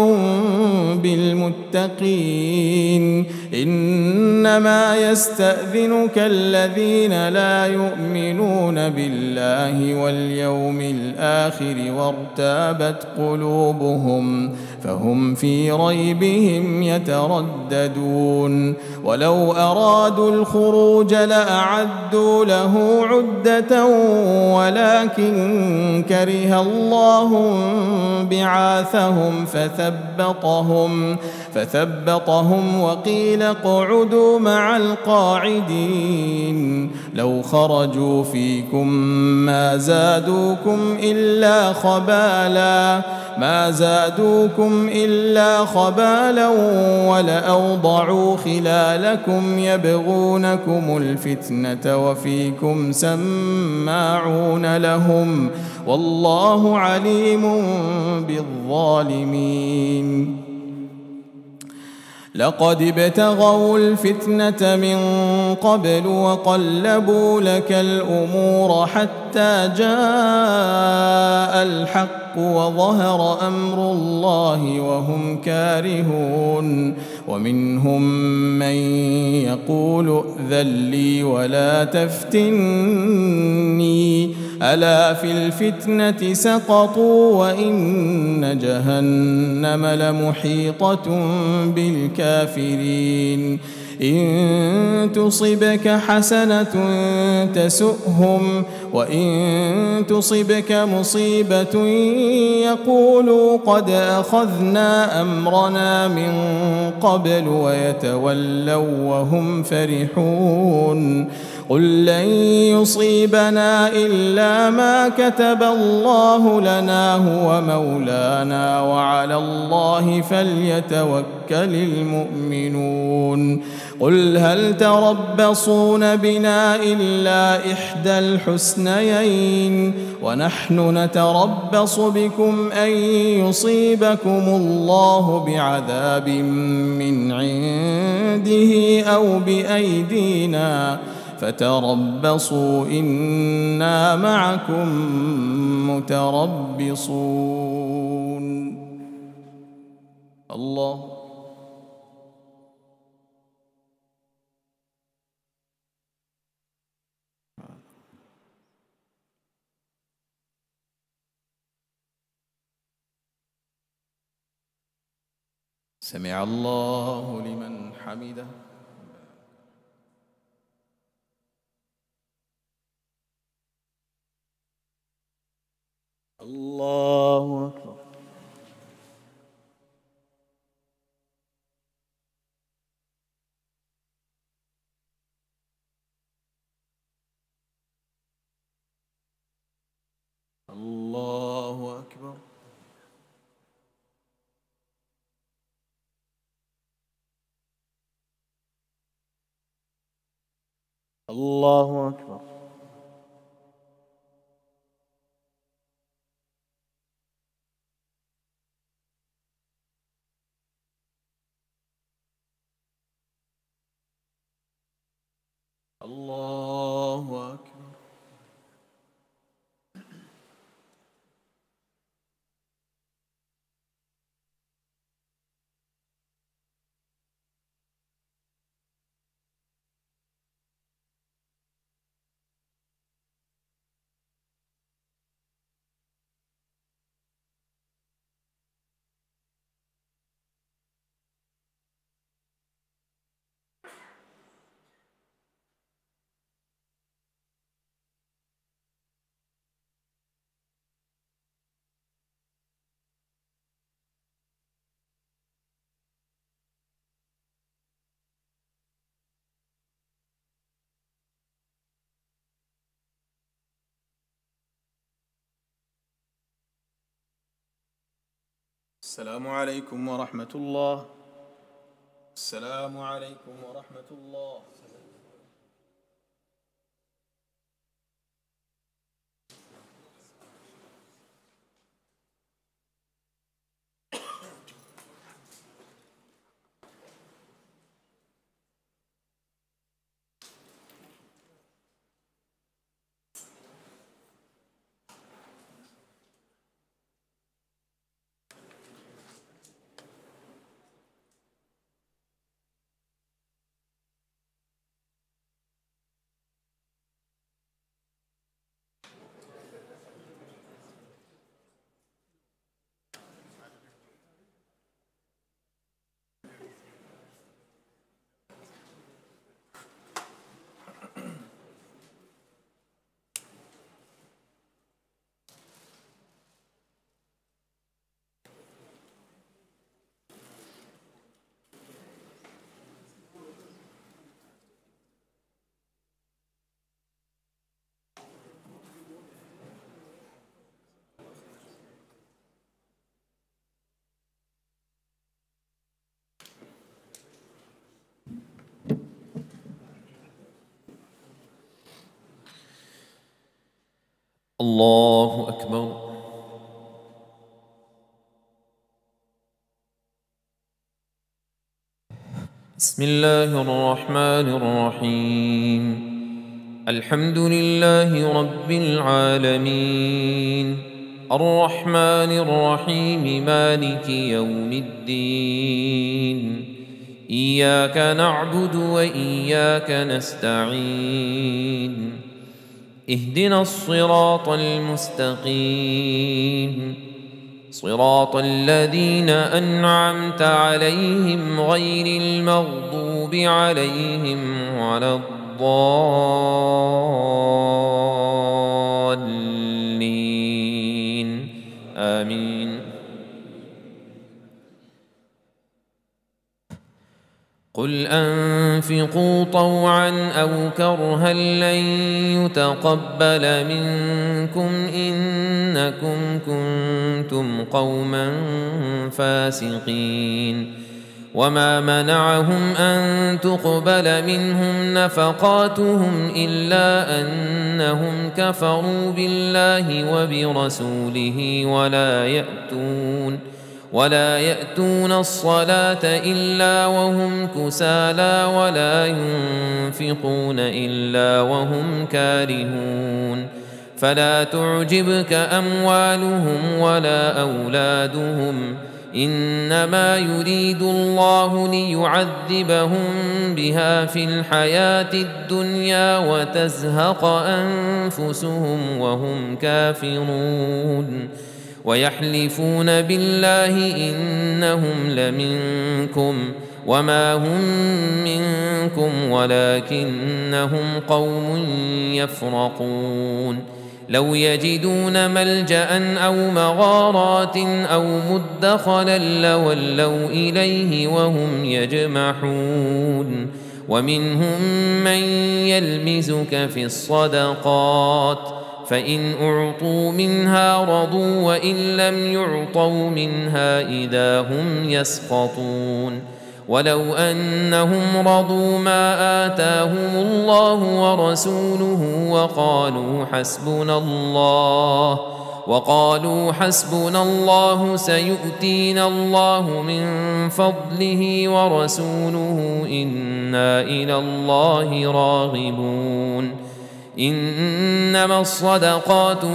بالمتقين. إنما يستأذنك الذين لا يؤمنون بالله واليوم الآخر وارتابت قلوبهم فهم في ريبهم يترددون. ولو أرادوا الخروج لأعدوا له عدة ولكن كره الله بعاثهم فثبطهم فثبطهم وقيل اقعدوا مع القاعدين. لو خرجوا فيكم ما زادوكم إلا خبالا ما زادوكم إلا خبالا ولأوضعوا خلالكم يبغونكم الفتنة وفيكم سماعون لهم والله عليم بالظالمين. لقد ابتغوا الفتنة من قبل وقلبوا لك الأمور حتى جاء الحق وظهر أمر الله وهم كارهون. ومنهم من يقول ائذن لي ولا تفتني ألا في الفتنة سقطوا وإن جهنم لمحيطة بالكافرين. إن تصبك حسنة تسؤهم وإن تصبك مصيبة يقولوا قد أخذنا أمرنا من قبل ويتولوا وهم فرحون. قل لن يصيبنا إلا ما كتب الله لنا هو مولانا وعلى الله فليتوكل المؤمنون. قل هل تربصون بنا إلا إحدى الحسنيين ونحن نتربص بكم أن يصيبكم الله بعذاب من عنده أو بأيدينا فتربصوا إنا معكم متربصون. الله سمع الله لمن حمده. الله أكبر. الله أكبر. الله أكبر. الله أكبر. السلام عليكم ورحمة الله. السلام عليكم ورحمة الله. الله أكبر. بسم الله الرحمن الرحيم. الحمد لله رب العالمين الرحمن الرحيم مالك يوم الدين إياك نعبد وإياك نستعين اهدنا الصراط المستقيم صراط الذين أنعمت عليهم غير المغضوب عليهم ولا الضالين آمين. قل أنفقوا طوعا أو كرها لن يتقبل منكم إنكم كنتم قوما فاسقين. وما منعهم أن تقبل منهم نفقاتهم إلا أنهم كفروا بالله وبرسوله ولا يأتون ولا يأتون الصلاة إلا وهم كسالى ولا ينفقون إلا وهم كارهون فلا تعجبك أموالهم ولا أولادهم إنما يريد الله ليعذبهم بها في الحياة الدنيا وتزهق أنفسهم وهم كافرون ويحلفون بالله إنهم لمنكم وما هم منكم ولكنهم قوم يفرقون لو يجدون ملجأ أو مغارات أو مدخلا لولوا إليه وهم يجمحون ومنهم من يلمزك في الصدقات فإن أعطوا منها رضوا وإن لم يعطوا منها إذا هم يسخطون ولو أنهم رضوا ما آتاهم الله ورسوله وقالوا حسبنا الله وقالوا حسبنا الله سيؤتينا الله من فضله ورسوله إنا إلى الله راغبون إنما الصدقات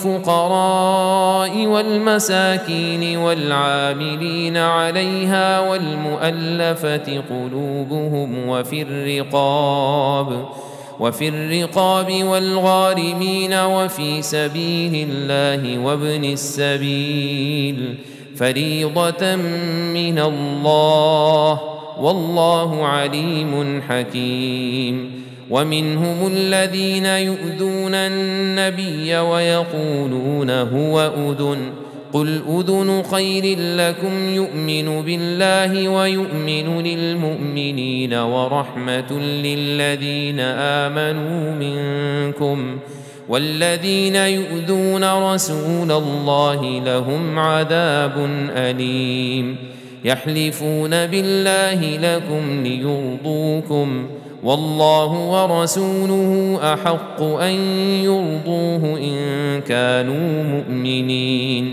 للفقراء والمساكين والعاملين عليها والمؤلفة قلوبهم وفي الرقاب وفي الرقاب والغارمين وفي سبيل الله وابن السبيل فريضة من الله والله عليم حكيم ومنهم الذين يؤذون النبي ويقولون هو أذن قل أذن خير لكم يؤمن بالله ويؤمن للمؤمنين ورحمة للذين آمنوا منكم والذين يؤذون رسول الله لهم عذاب أليم يحلفون بالله لكم ليرضوكم والله ورسوله أحق أن يرضوه إن كانوا مؤمنين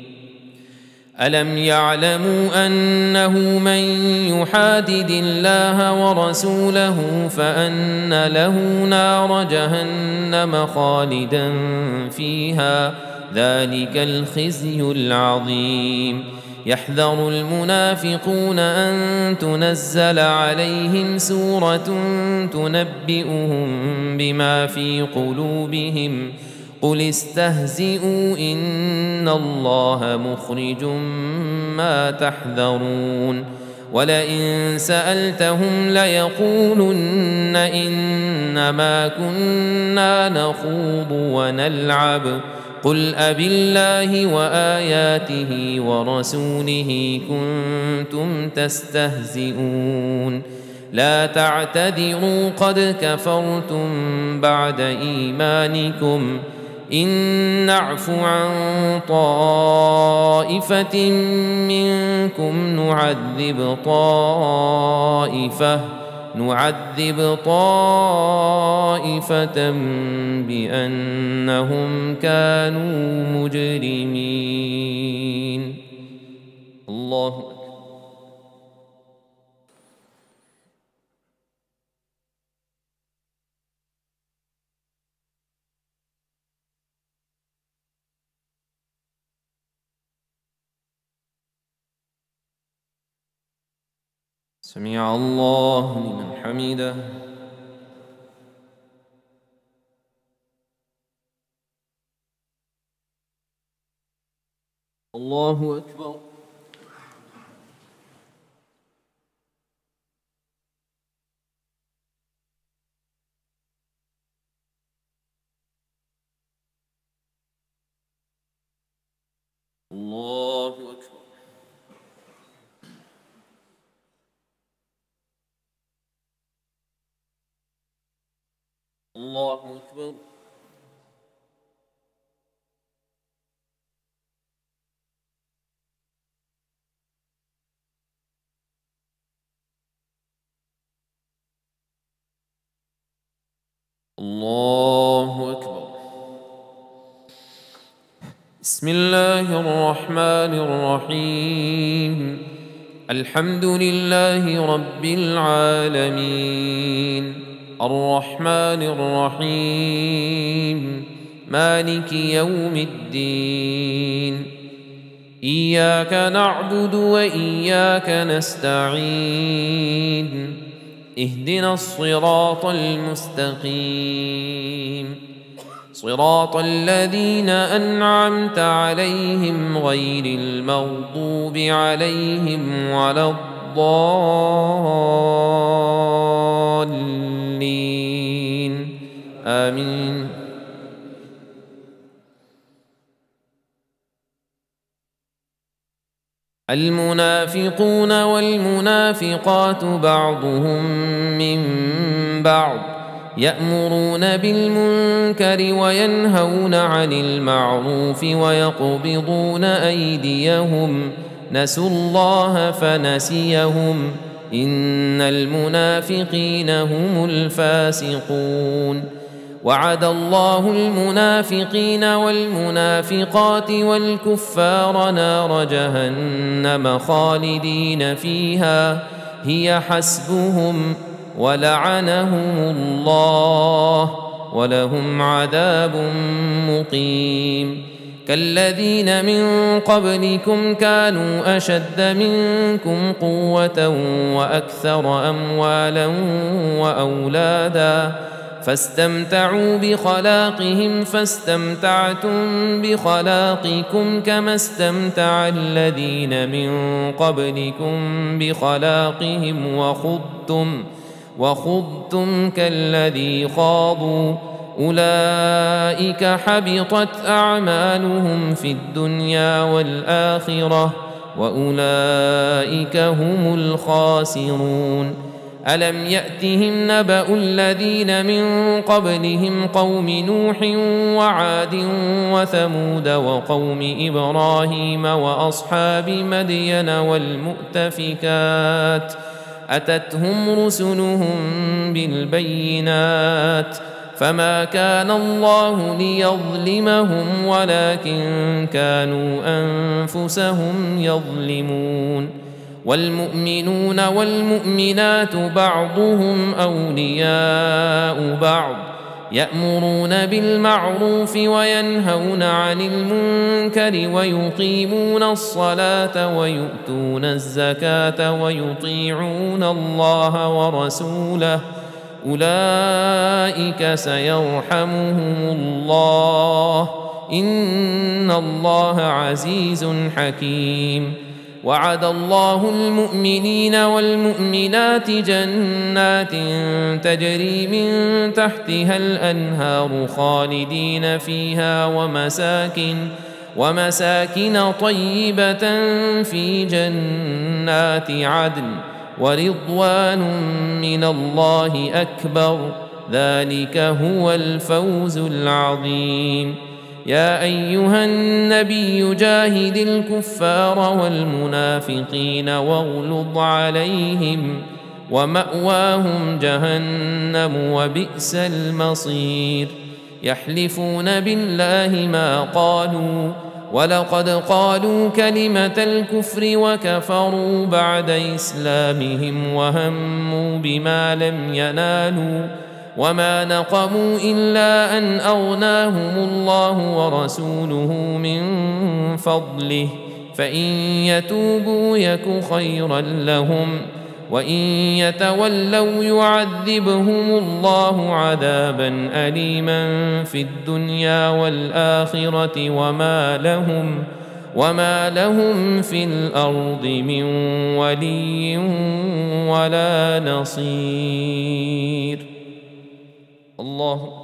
ألم يعلموا أنه من يحادد الله ورسوله فأن له نار جهنم خالدا فيها ذلك الخزي العظيم يحذر المنافقون أن تنزل عليهم سورة تنبئهم بما في قلوبهم قل استهزئوا إن الله مخرج ما تحذرون ولئن سألتهم ليقولن إنما كنا نخوض ونلعب قل أبالله وآياته ورسوله كنتم تستهزئون لا تعتذروا قد كفرتم بعد إيمانكم إن نعف عن طائفة منكم نعذب طائفة نعذب طائفة بأنهم كانوا مجرمين الله أكبر. سمع الله لمن حمده الله أكبر. الله أكبر. الله أكبر. الله أكبر. بسم الله الرحمن الرحيم. الحمد لله رب العالمين الرحمن الرحيم مالك يوم الدين. إياك نعبد وإياك نستعين. اهدنا الصراط المستقيم صراط الذين أنعمت عليهم غير المغضوب عليهم ولا الضالين آمين. المنافقون والمنافقات بعضهم من بعض يأمرون بالمنكر وينهون عن المعروف ويقبضون أيديهم نسوا الله فنسيهم إن المنافقين هم الفاسقون. وعد الله المنافقين والمنافقات والكفار نار جهنم خالدين فيها هي حسبهم ولعنهم الله ولهم عذاب مقيم. كالذين من قبلكم كانوا أشد منكم قوة وأكثر أموالا وأولادا فاستمتعوا بخلاقهم فاستمتعتم بخلاقكم كما استمتع الذين من قبلكم بخلاقهم وخضتم وخضتم كالذي خاضوا أولئك حبطت أعمالهم في الدنيا والآخرة وأولئك هم الخاسرون. ألم يأتهم نبأ الذين من قبلهم قوم نوح وعاد وثمود وقوم إبراهيم وأصحاب مدين والمؤتفكات أتتهم رسلهم بالبينات فما كان الله ليظلمهم ولكن كانوا أنفسهم يظلمون. والمؤمنون والمؤمنات بعضهم أولياء بعض يأمرون بالمعروف وينهون عن المنكر ويقيمون الصلاة ويؤتون الزكاة ويطيعون الله ورسوله أولئك سيرحمهم الله إن الله عزيز حكيم. وعد الله المؤمنين والمؤمنات جنات تجري من تحتها الأنهار خالدين فيها ومساكن ومساكن طيبة في جنات عدن ورضوان من الله أكبر ذلك هو الفوز العظيم. يا أيها النبي جاهد الكفار والمنافقين واغلظ عليهم ومأواهم جهنم وبئس المصير. يحلفون بالله ما قالوا ولقد قالوا كلمة الكفر وكفروا بعد إسلامهم وهموا بما لم ينالوا وما نقموا إلا أن أغناهم الله ورسوله من فضله فإن يتوبوا يك خيرا لهم وإن يتولوا يعذبهم الله عذابا أليما في الدنيا والآخرة وما لهم وما لهم في الأرض من ولي ولا نصير. الله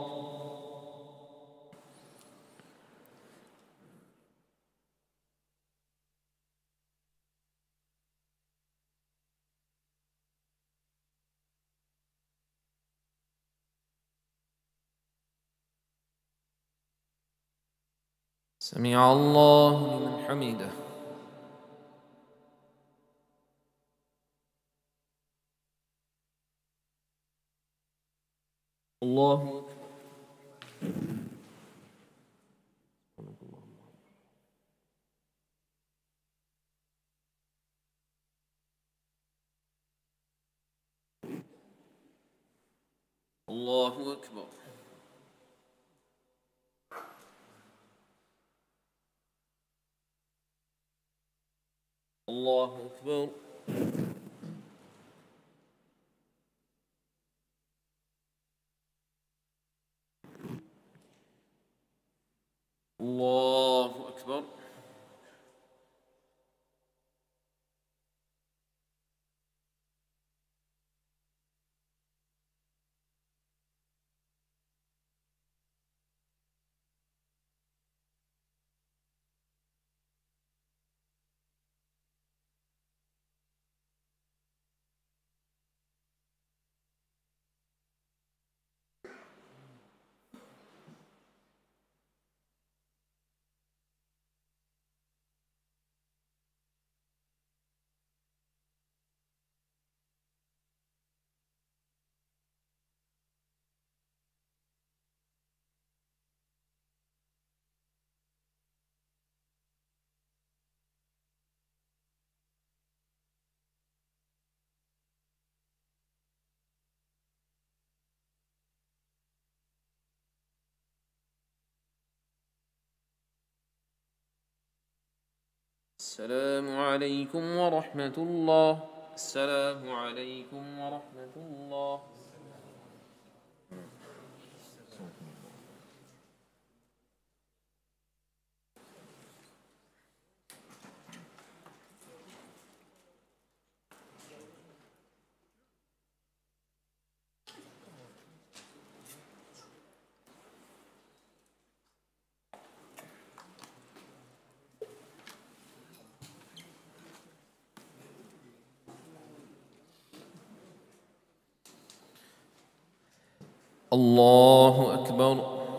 سمع الله لمن حمده. الله أكبر. الله أكبر. الله أكبر. الله أكبر. السلام عليكم ورحمة الله. السلام عليكم ورحمة الله. الله أكبر.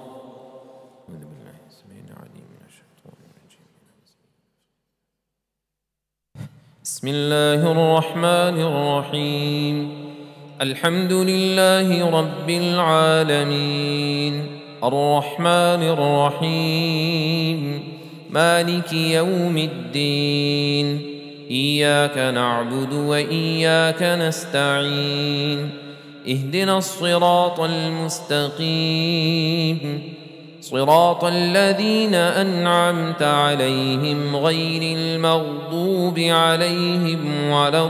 بسم الله الرحمن الرحيم. الحمد لله رب العالمين الرحمن الرحيم مالك يوم الدين. إياك نعبد وإياك نستعين. اهدنا الصراط المستقيم صراط الذين أنعمت عليهم غير المغضوب عليهم ولا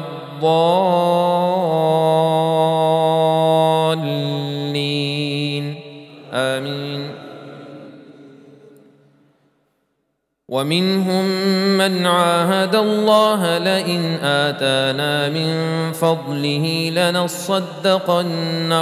الضالين آمين. ومنهم من عاهد الله لئن آتانا من فضله لنصدقن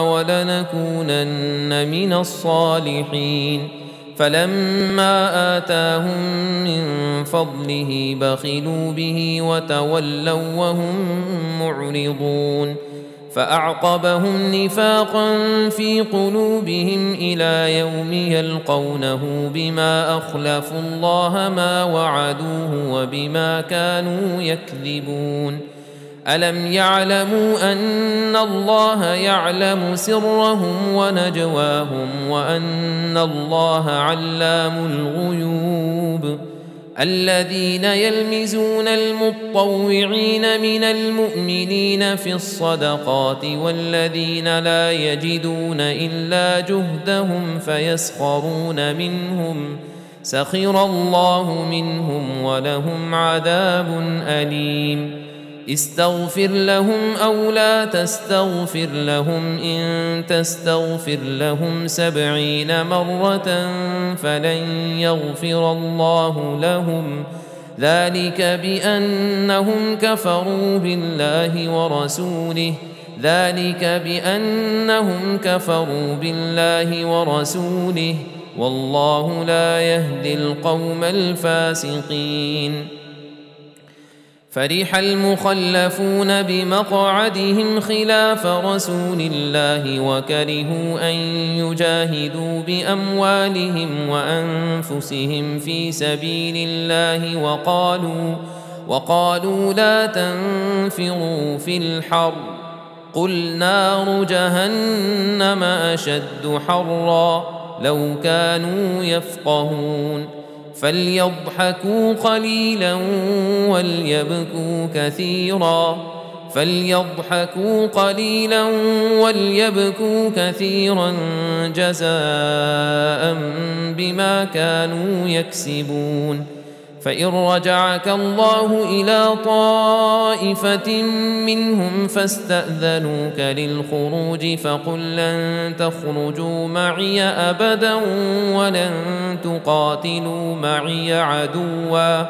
ولنكونن من الصالحين. فلما آتاهم من فضله بخلوا به وتولوا وهم معرضون. فأعقبهم نفاقا في قلوبهم إلى يوم يلقونه بما أخلفوا الله ما وعدوه وبما كانوا يكذبون. ألم يعلموا أن الله يعلم سرهم ونجواهم وأن الله علام الغيوب. الذين يلمزون المطوعين من المؤمنين في الصدقات والذين لا يجدون إلا جهدهم فيسخرون منهم سخر الله منهم ولهم عذاب أليم. استغفر لهم أو لا تستغفر لهم إن تستغفر لهم سبعين مرة فلن يغفر الله لهم ذلك بأنهم كفروا بالله ورسوله ذلك بأنهم كفروا بالله ورسوله والله لا يهدي القوم الفاسقين. فرح المخلفون بمقعدهم خلاف رسول الله وكرهوا أن يجاهدوا بأموالهم وأنفسهم في سبيل الله وقالوا وقالوا لا تنفروا في الحر قل نار جهنم أشد حرا لو كانوا يفقهون. فليضحكوا قليلا وليبكوا كثيرا فليضحكوا قليلا وليبكوا كثيرا جزاء بما كانوا يكسبون. فإن رجعك الله إلى طائفة منهم فاستأذنوك للخروج فقل لن تخرجوا معي أبدا ولن تقاتلوا معي عدوا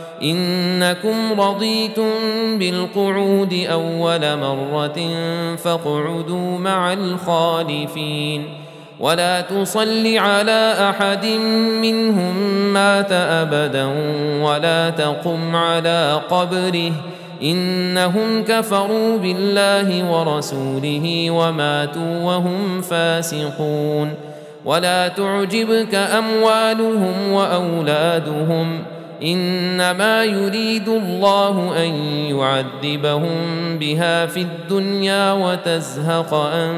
إنكم رضيتم بالقعود أول مرة فاقعدوا مع الخالفين. ولا تصل على أحد منهم مات أبدا ولا تقم على قبره إنهم كفروا بالله ورسوله وماتوا وهم فاسقون. ولا تعجبك أموالهم وأولادهم إنما يريد الله أن يعذبهم بها في الدنيا وتزهق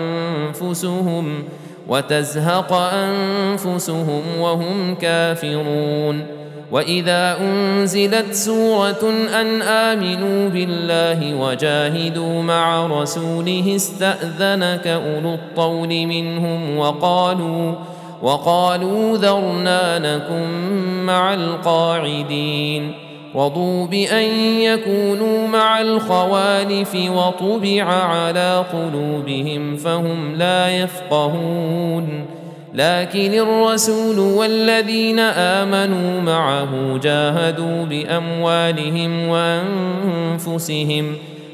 أنفسهم وتزهق أنفسهم وهم كافرون. وإذا أنزلت سورة أن آمنوا بالله وجاهدوا مع رسوله استأذنك أولو الطول منهم وقالوا وقالوا ذرنا نكن مع القاعدين. رضوا بأن يكونوا مع الخوالف وطبع على قلوبهم فهم لا يفقهون. لكن الرسول والذين آمنوا معه جاهدوا بأموالهم وأنفسهم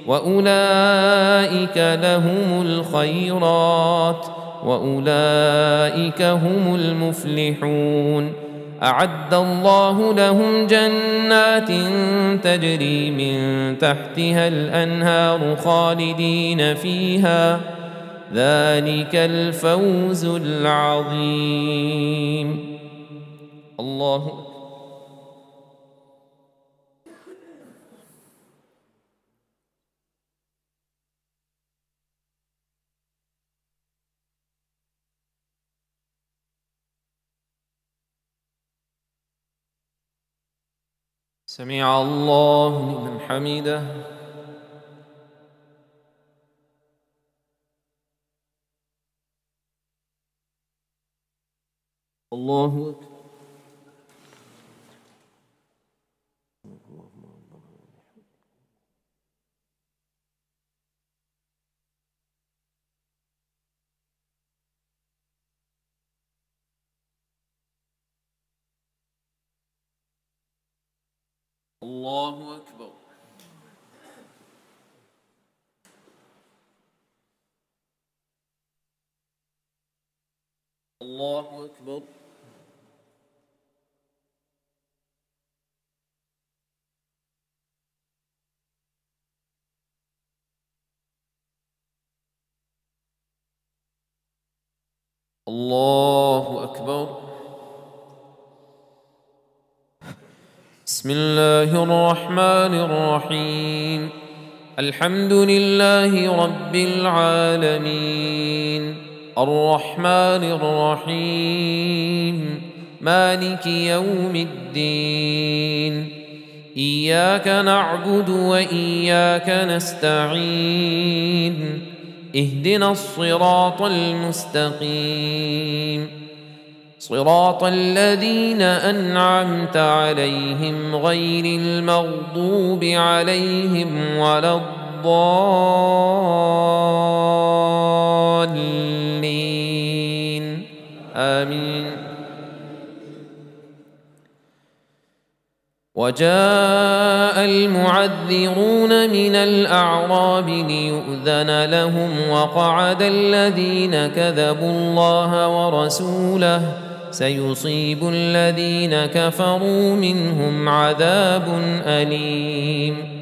وأولئك لهم الخيرات وأولئك هم المفلحون. أعد الله لهم جنات تجري من تحتها الأنهار خالدين فيها ذلك الفوز العظيم. الله سمع الله لمن حمده. الله أكبر. الله أكبر. الله أكبر. الله أكبر. بسم الله الرحمن الرحيم. الحمد لله رب العالمين الرحمن الرحيم مالك يوم الدين. إياك نعبد وإياك نستعين. اهدنا الصراط المستقيم صراط الذين أنعمت عليهم غير المغضوب عليهم ولا الضالين آمين. وجاء المعذرون من الأعراب ليؤذن لهم وقعد الذين كذبوا الله ورسوله سيصيب الذين كفروا منهم عذاب أليم.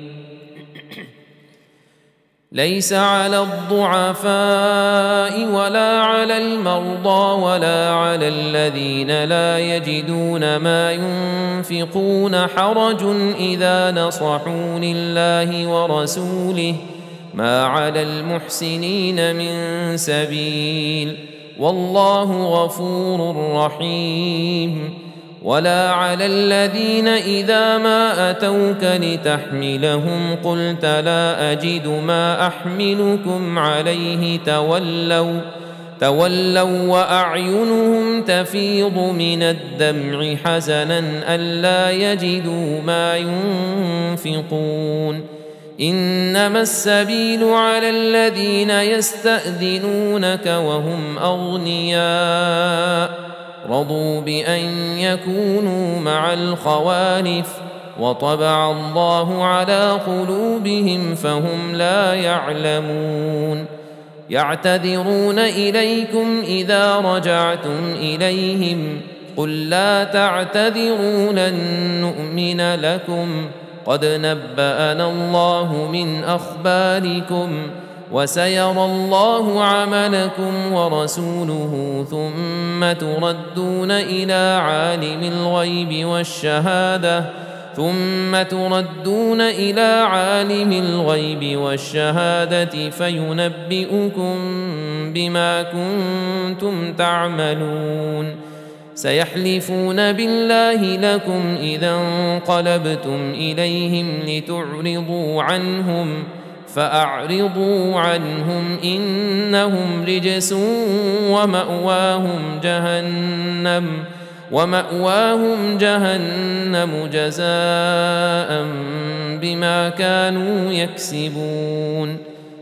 ليس على الضعفاء ولا على المرضى ولا على الذين لا يجدون ما ينفقون حرج إذا نصحوا لله ورسوله ما على المحسنين من سبيل والله غفور رحيم. ولا على الذين إذا ما أتوك لتحملهم قلت لا أجد ما أحملكم عليه تولوا تولوا وأعينهم تفيض من الدمع حزنا ألا يجدوا ما ينفقون إنما السبيل على الذين يستأذنونك وهم أغنياء رضوا بأن يكونوا مع الخوالف وطبع الله على قلوبهم فهم لا يعلمون يعتذرون إليكم إذا رجعتم إليهم قل لا تعتذروا لن نؤمن لكم قد نبأنا الله من أخباركم وسيرى الله عملكم ورسوله ثم تردون إلى عالم الغيب والشهادة ثم تردون إلى عالم الغيب والشهادة فينبئكم بما كنتم تعملون سيحلفون بالله لكم إذا انقلبتم إليهم لتعرضوا عنهم فأعرضوا عنهم إنهم رجس ومأواهم جهنم ومأواهم جهنم جزاء بما كانوا يكسبون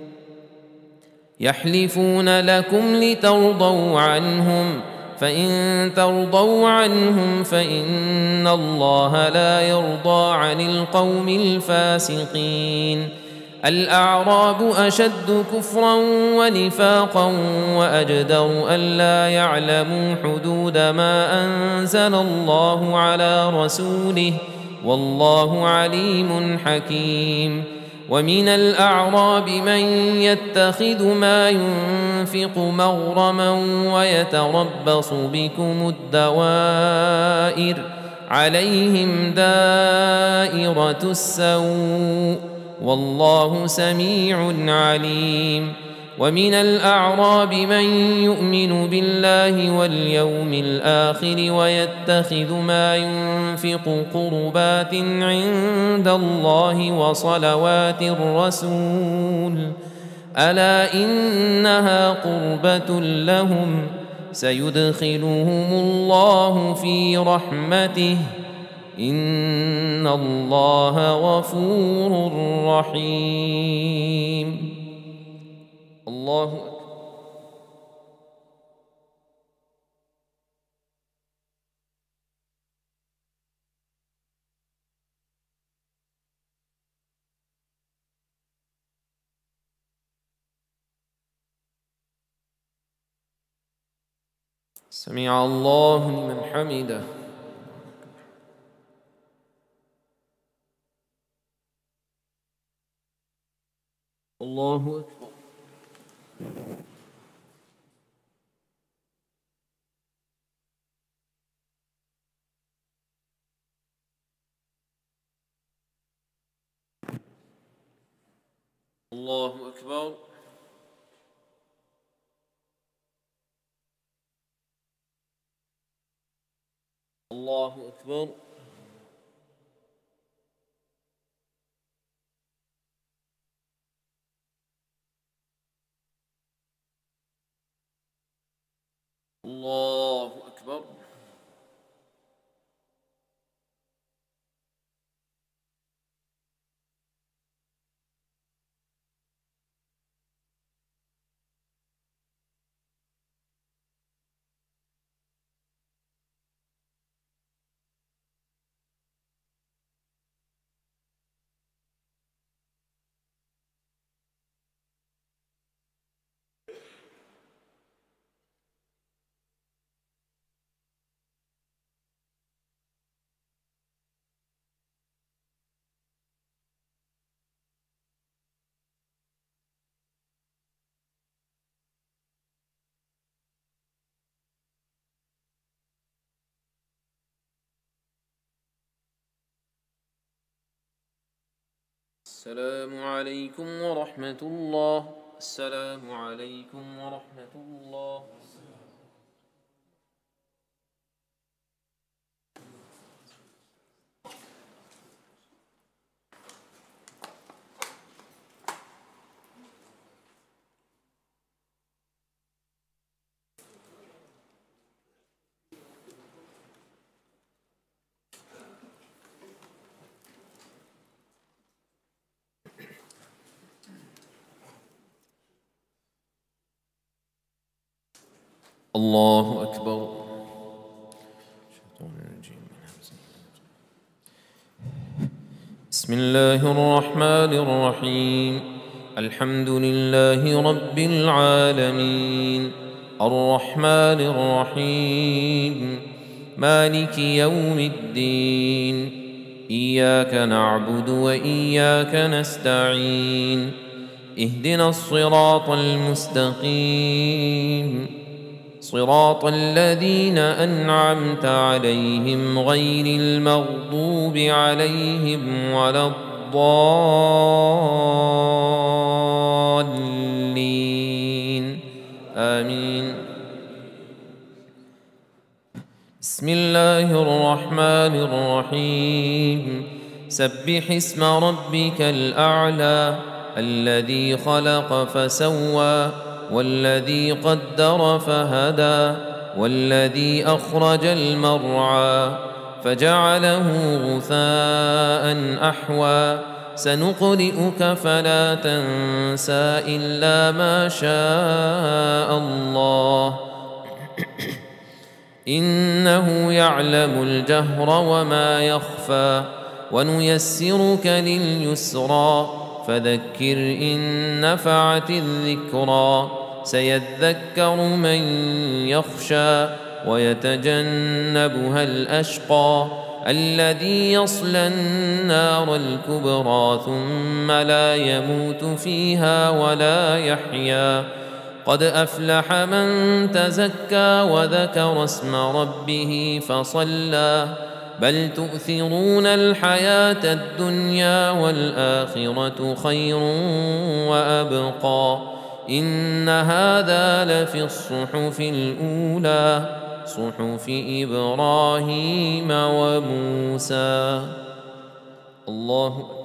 يحلفون لكم لترضوا عنهم فإن ترضوا عنهم فإن الله لا يرضى عن القوم الفاسقين الأعراب أشد كفرا ونفاقا وأجدر ألا يعلموا حدود ما أنزل الله على رسوله والله عليم حكيم ومن الأعراب من يتخذ ما ينفق مغرما ويتربص بكم الدوائر عليهم دائرة السوء والله سميع عليم ومن الأعراب من يؤمن بالله واليوم الآخر ويتخذ ما ينفق قربات عند الله وصلوات الرسول ألا إنها قربة لهم سيدخلهم الله في رحمته إن الله غفور رحيم الله أكبر سمع الله لمن حمده الله أكبر الله أكبر الله أكبر الله أكبر السلام عليكم ورحمة الله السلام عليكم ورحمة الله الله أكبر. بسم الله الرحمن الرحيم. الحمد لله رب العالمين الرحمن الرحيم مالك يوم الدين إياك نعبد وإياك نستعين اهدنا الصراط المستقيم صراط الذين أنعمت عليهم غير المغضوب عليهم ولا الضالين آمين. بسم الله الرحمن الرحيم. سبح اسم ربك الأعلى الذي خلق فسوى والذي قدر فهدى والذي أخرج المرعى فجعله غثاء أحوى سنقرئك فلا تنسى إلا ما شاء الله إنه يعلم الجهر وما يخفى ونيسرك لليسرى فذكر إن نفعت الذكرى سيذكر من يخشى ويتجنبها الأشقى الذي يصلى النار الكبرى ثم لا يموت فيها ولا يحيا قد أفلح من تزكى وذكر اسم ربه فصلى بل تؤثرون الحياة الدنيا والآخرة خير وأبقى إن هذا لفي الصحف الأولى صحف إبراهيم وموسى. الله أكبر.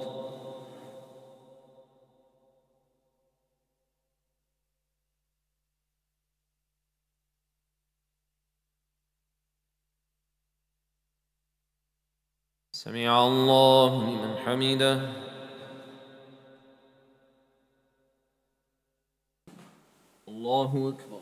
سمع الله لمن حمده. الله أكبر.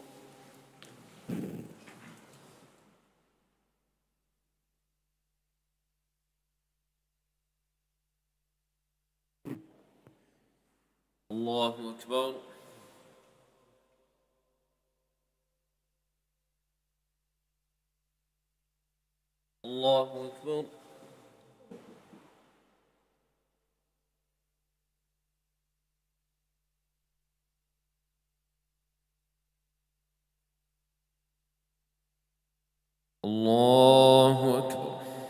الله أكبر. الله أكبر. الله أكبر.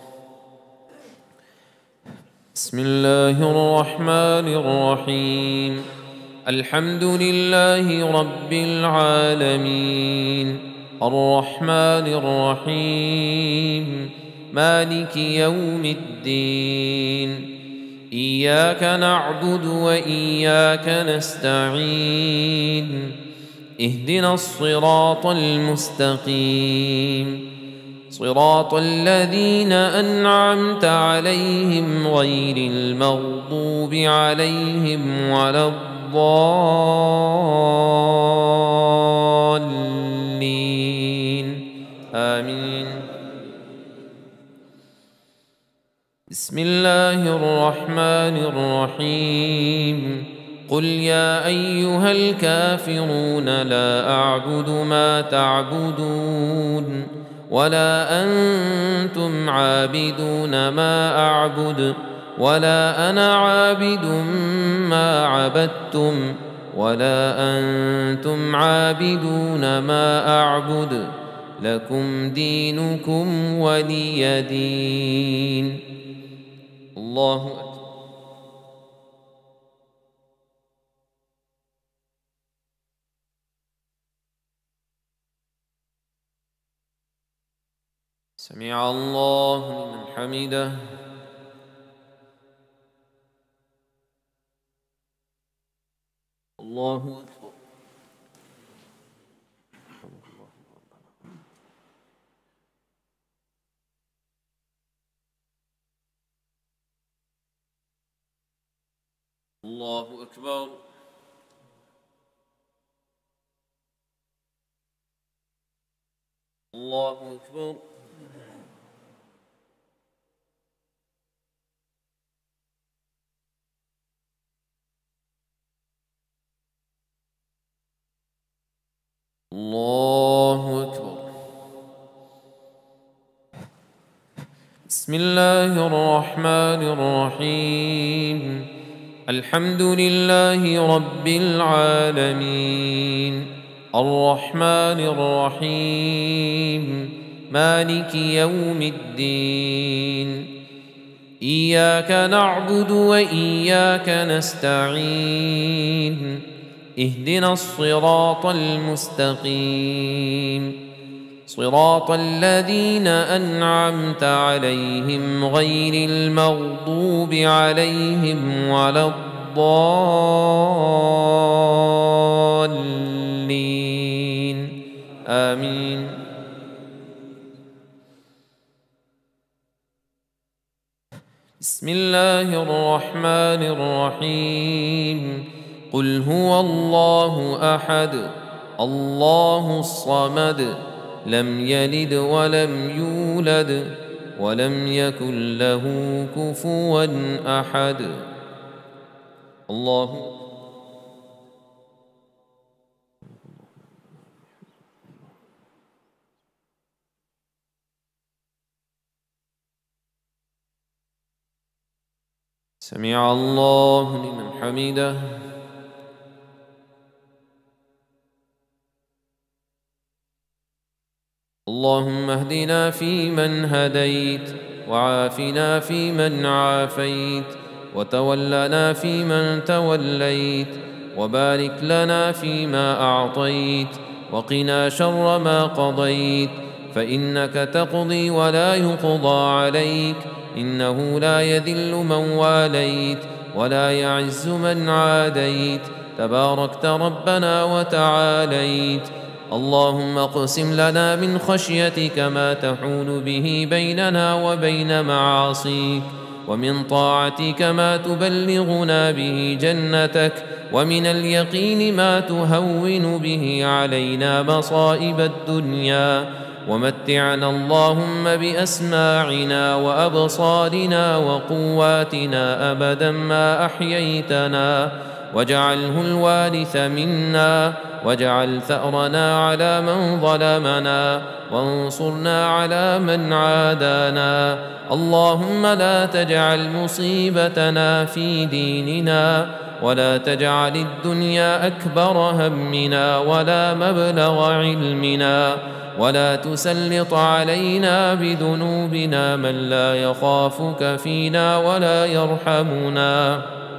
بسم الله الرحمن الرحيم. الحمد لله رب العالمين الرحمن الرحيم مالك يوم الدين إياك نعبد وإياك نستعين اهدنا الصراط المستقيم صراط الذين أنعمت عليهم غير المغضوب عليهم ولا الضالين آمين. بسم الله الرحمن الرحيم. قل يا أيها الكافرون لا أعبد ما تعبدون ولا أنتم عابدون ما أعبد ولا أنا عابد ما عبدتم ولا أنتم عابدون ما أعبد لكم دينكم ولي دين. الله أكبر. سمع الله لمن حمده. الله أكبر. الله أكبر. الله أكبر. الله أكبر. بسم الله الرحمن الرحيم. الحمد لله رب العالمين الرحمن الرحيم مالك يوم الدين إياك نعبد وإياك نستعين اهدنا الصراط المستقيم صراط الذين أنعمت عليهم غير المغضوب عليهم ولا الضالين آمين. بسم الله الرحمن الرحيم. قل هو الله أحد الله الصمد لم يلد ولم يولد ولم يكن له كفوا أحد. الله سمع الله لمن حمده. اللهم اهدنا فيمن هديت وعافنا فيمن عافيت وتولنا فيمن توليت وبارك لنا فيما أعطيت وقنا شر ما قضيت فإنك تقضي ولا يقضى عليك إنه لا يذل من واليت ولا يعز من عاديت تباركت ربنا وتعاليت. اللهم اقسم لنا من خشيتك ما تحول به بيننا وبين معاصيك ومن طاعتك ما تبلغنا به جنتك ومن اليقين ما تهون به علينا مصائب الدنيا ومتعنا اللهم بأسماعنا وأبصارنا وقواتنا أبدا ما أحييتنا واجعله الوارث منا واجعل ثأرنا على من ظلمنا وانصرنا على من عادانا. اللهم لا تجعل مصيبتنا في ديننا ولا تجعل الدنيا أكبر همنا ولا مبلغ علمنا ولا تسلط علينا بذنوبنا من لا يخافك فينا ولا يرحمنا.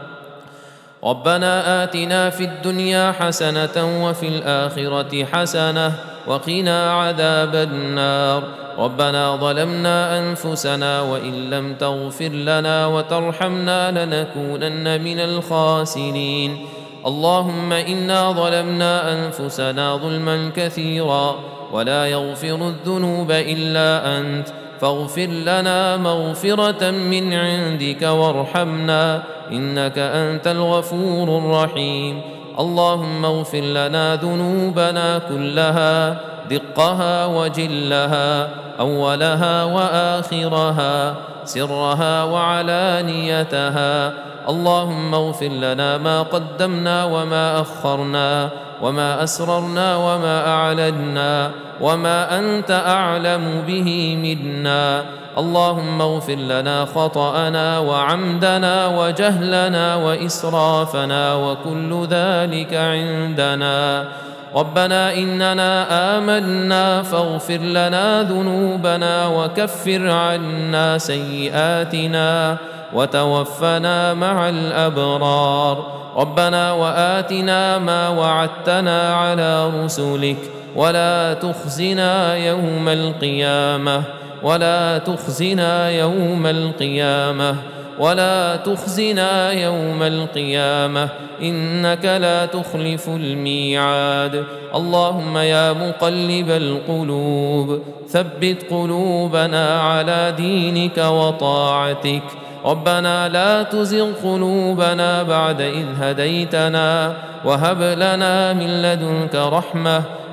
ربنا آتنا في الدنيا حسنة وفي الآخرة حسنة وقنا عذاب النار. ربنا ظلمنا أنفسنا وإن لم تغفر لنا وترحمنا لنكونن من الخاسرين. اللهم إنا ظلمنا أنفسنا ظلما كثيرا ولا يغفر الذنوب إلا أنت فاغفر لنا مغفرة من عندك وارحمنا إنك أنت الغفور الرحيم. اللهم اغفر لنا ذنوبنا كلها دقها وجلها أولها وآخرها سرها وعلانيتها. اللهم اغفر لنا ما قدمنا وما أخرنا وما أسررنا وما أعلنا وما أنت أعلم به منا. اللهم اغفر لنا خطأنا وعمدنا وجهلنا وإسرافنا وكل ذلك عندنا. ربنا إننا آمنا فاغفر لنا ذنوبنا وكفر عنا سيئاتنا وتوفنا مع الأبرار. ربنا وآتنا ما وعدتنا على رسلك ولا تخزنا يوم القيامة ولا تخزنا يوم القيامة ولا تخزنا يوم القيامة إنك لا تخلف الميعاد. اللهم يا مقلب القلوب ثبت قلوبنا على دينك وطاعتك. ربنا لا تزغ قلوبنا بعد إذ هديتنا وهب لنا من لدنك رحمة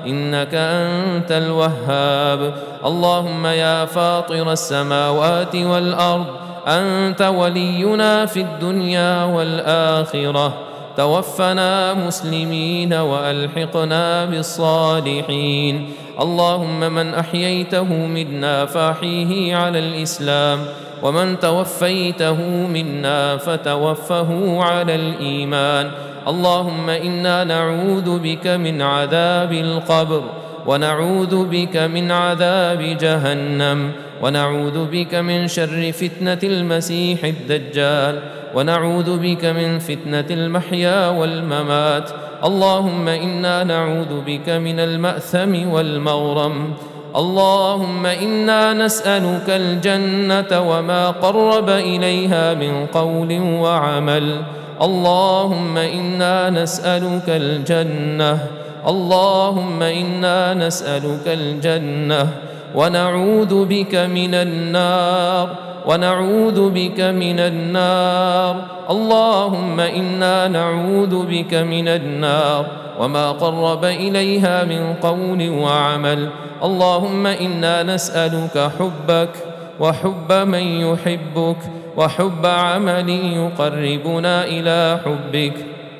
إنك أنت الوهاب. اللهم يا فاطر السماوات والأرض أنت ولينا في الدنيا والآخرة، توفنا مسلمين وألحقنا بالصالحين. اللهم من أحييته منا فأحيه على الإسلام، ومن توفيته منا فتوفه على الإيمان. اللهم إنا نعوذ بك من عذاب القبر، ونعوذ بك من عذاب جهنم، ونعوذ بك من شر فتنة المسيح الدجال، ونعوذ بك من فتنة المحيا والممات. اللهم إنا نعوذ بك من المأثم والمغرم. اللهم إنا نسألك الجنة وما قرب إليها من قول وعمل. اللهم إنا نسألك الجنة، اللهم إنا نسألك الجنة، ونعوذ بك من النار، ونعوذ بك من النار. اللهم إنا نعوذ بك من النار وما قرب إليها من قول وعمل. اللهم إنا نسألك حبك وحب من يحبك وحب عمل يقربنا إلى حبك.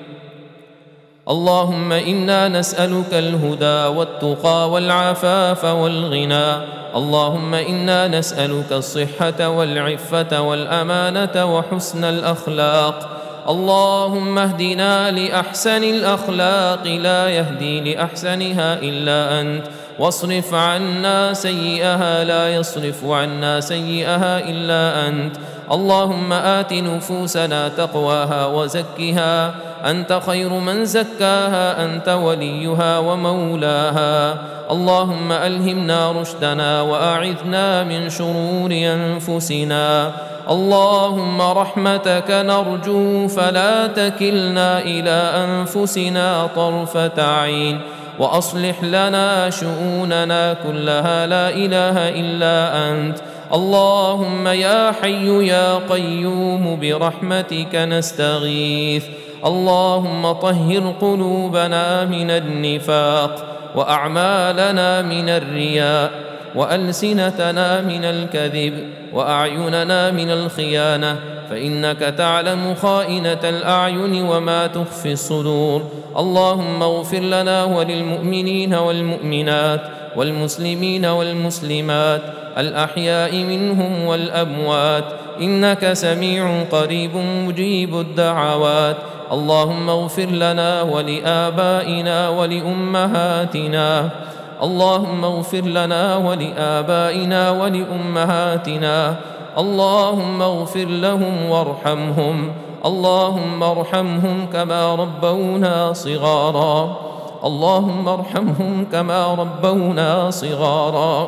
اللهم إنا نسألك الهدى والتقى والعفاف والغنى. اللهم إنا نسألك الصحة والعفة والأمانة وحسن الأخلاق. اللهم اهدنا لأحسن الأخلاق لا يهدي لأحسنها إلا أنت، واصرف عنا سيئها لا يصرف عنا سيئها إلا أنت. اللهم آت نفوسنا تقواها وزكها، أنت خير من زكاها، أنت وليها ومولاها. اللهم ألهمنا رشدنا وأعذنا من شرور أنفسنا. اللهم رحمتك نرجو فلا تكلنا إلى أنفسنا طرفة عين، وأصلح لنا شؤوننا كلها لا إله إلا أنت. اللهم يا حي يا قيوم برحمتك نستغيث. اللهم طهر قلوبنا من النفاق، وأعمالنا من الرياء، وألسنتنا من الكذب، وأعيننا من الخيانة، فإنك تعلم خائنة الأعين وما تخفي الصدور. اللهم اغفر لنا وللمؤمنين والمؤمنات والمسلمين والمسلمات الأحياء منهم والأموات، إنك سميع قريب مجيب الدعوات. اللهم اغفر لنا ولآبائنا ولأمهاتنا. اللهم اغفر لنا ولآبائنا ولأمهاتنا. اللهم اغفر لهم وارحمهم. اللهم ارحمهم كما ربونا صغارا. اللهم ارحمهم كما ربونا صغارا.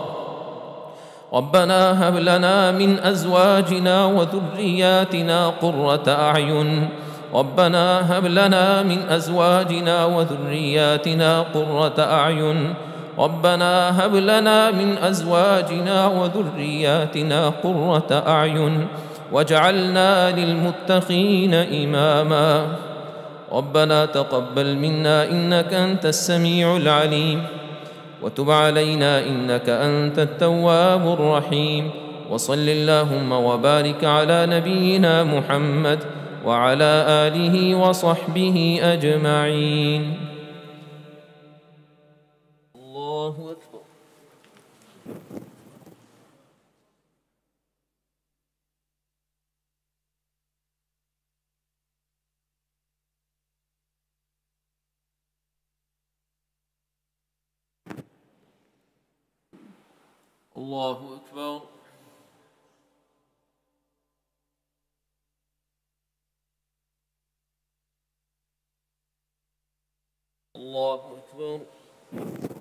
ربنا هب لنا من أزواجنا وذرياتنا قرة أعين. ربنا هب لنا من أزواجنا وذرياتنا قرة أعين. ربنا هب لنا من أزواجنا وذرياتنا قرة أعين واجعلنا للمتقين إماما. ربنا تقبل منا إنك أنت السميع العليم، وتب علينا إنك أنت التواب الرحيم. وصل اللهم وبارك على نبينا محمد وعلى آله وصحبه أجمعين. الله أكبر. الله أكبر. الله أكبر.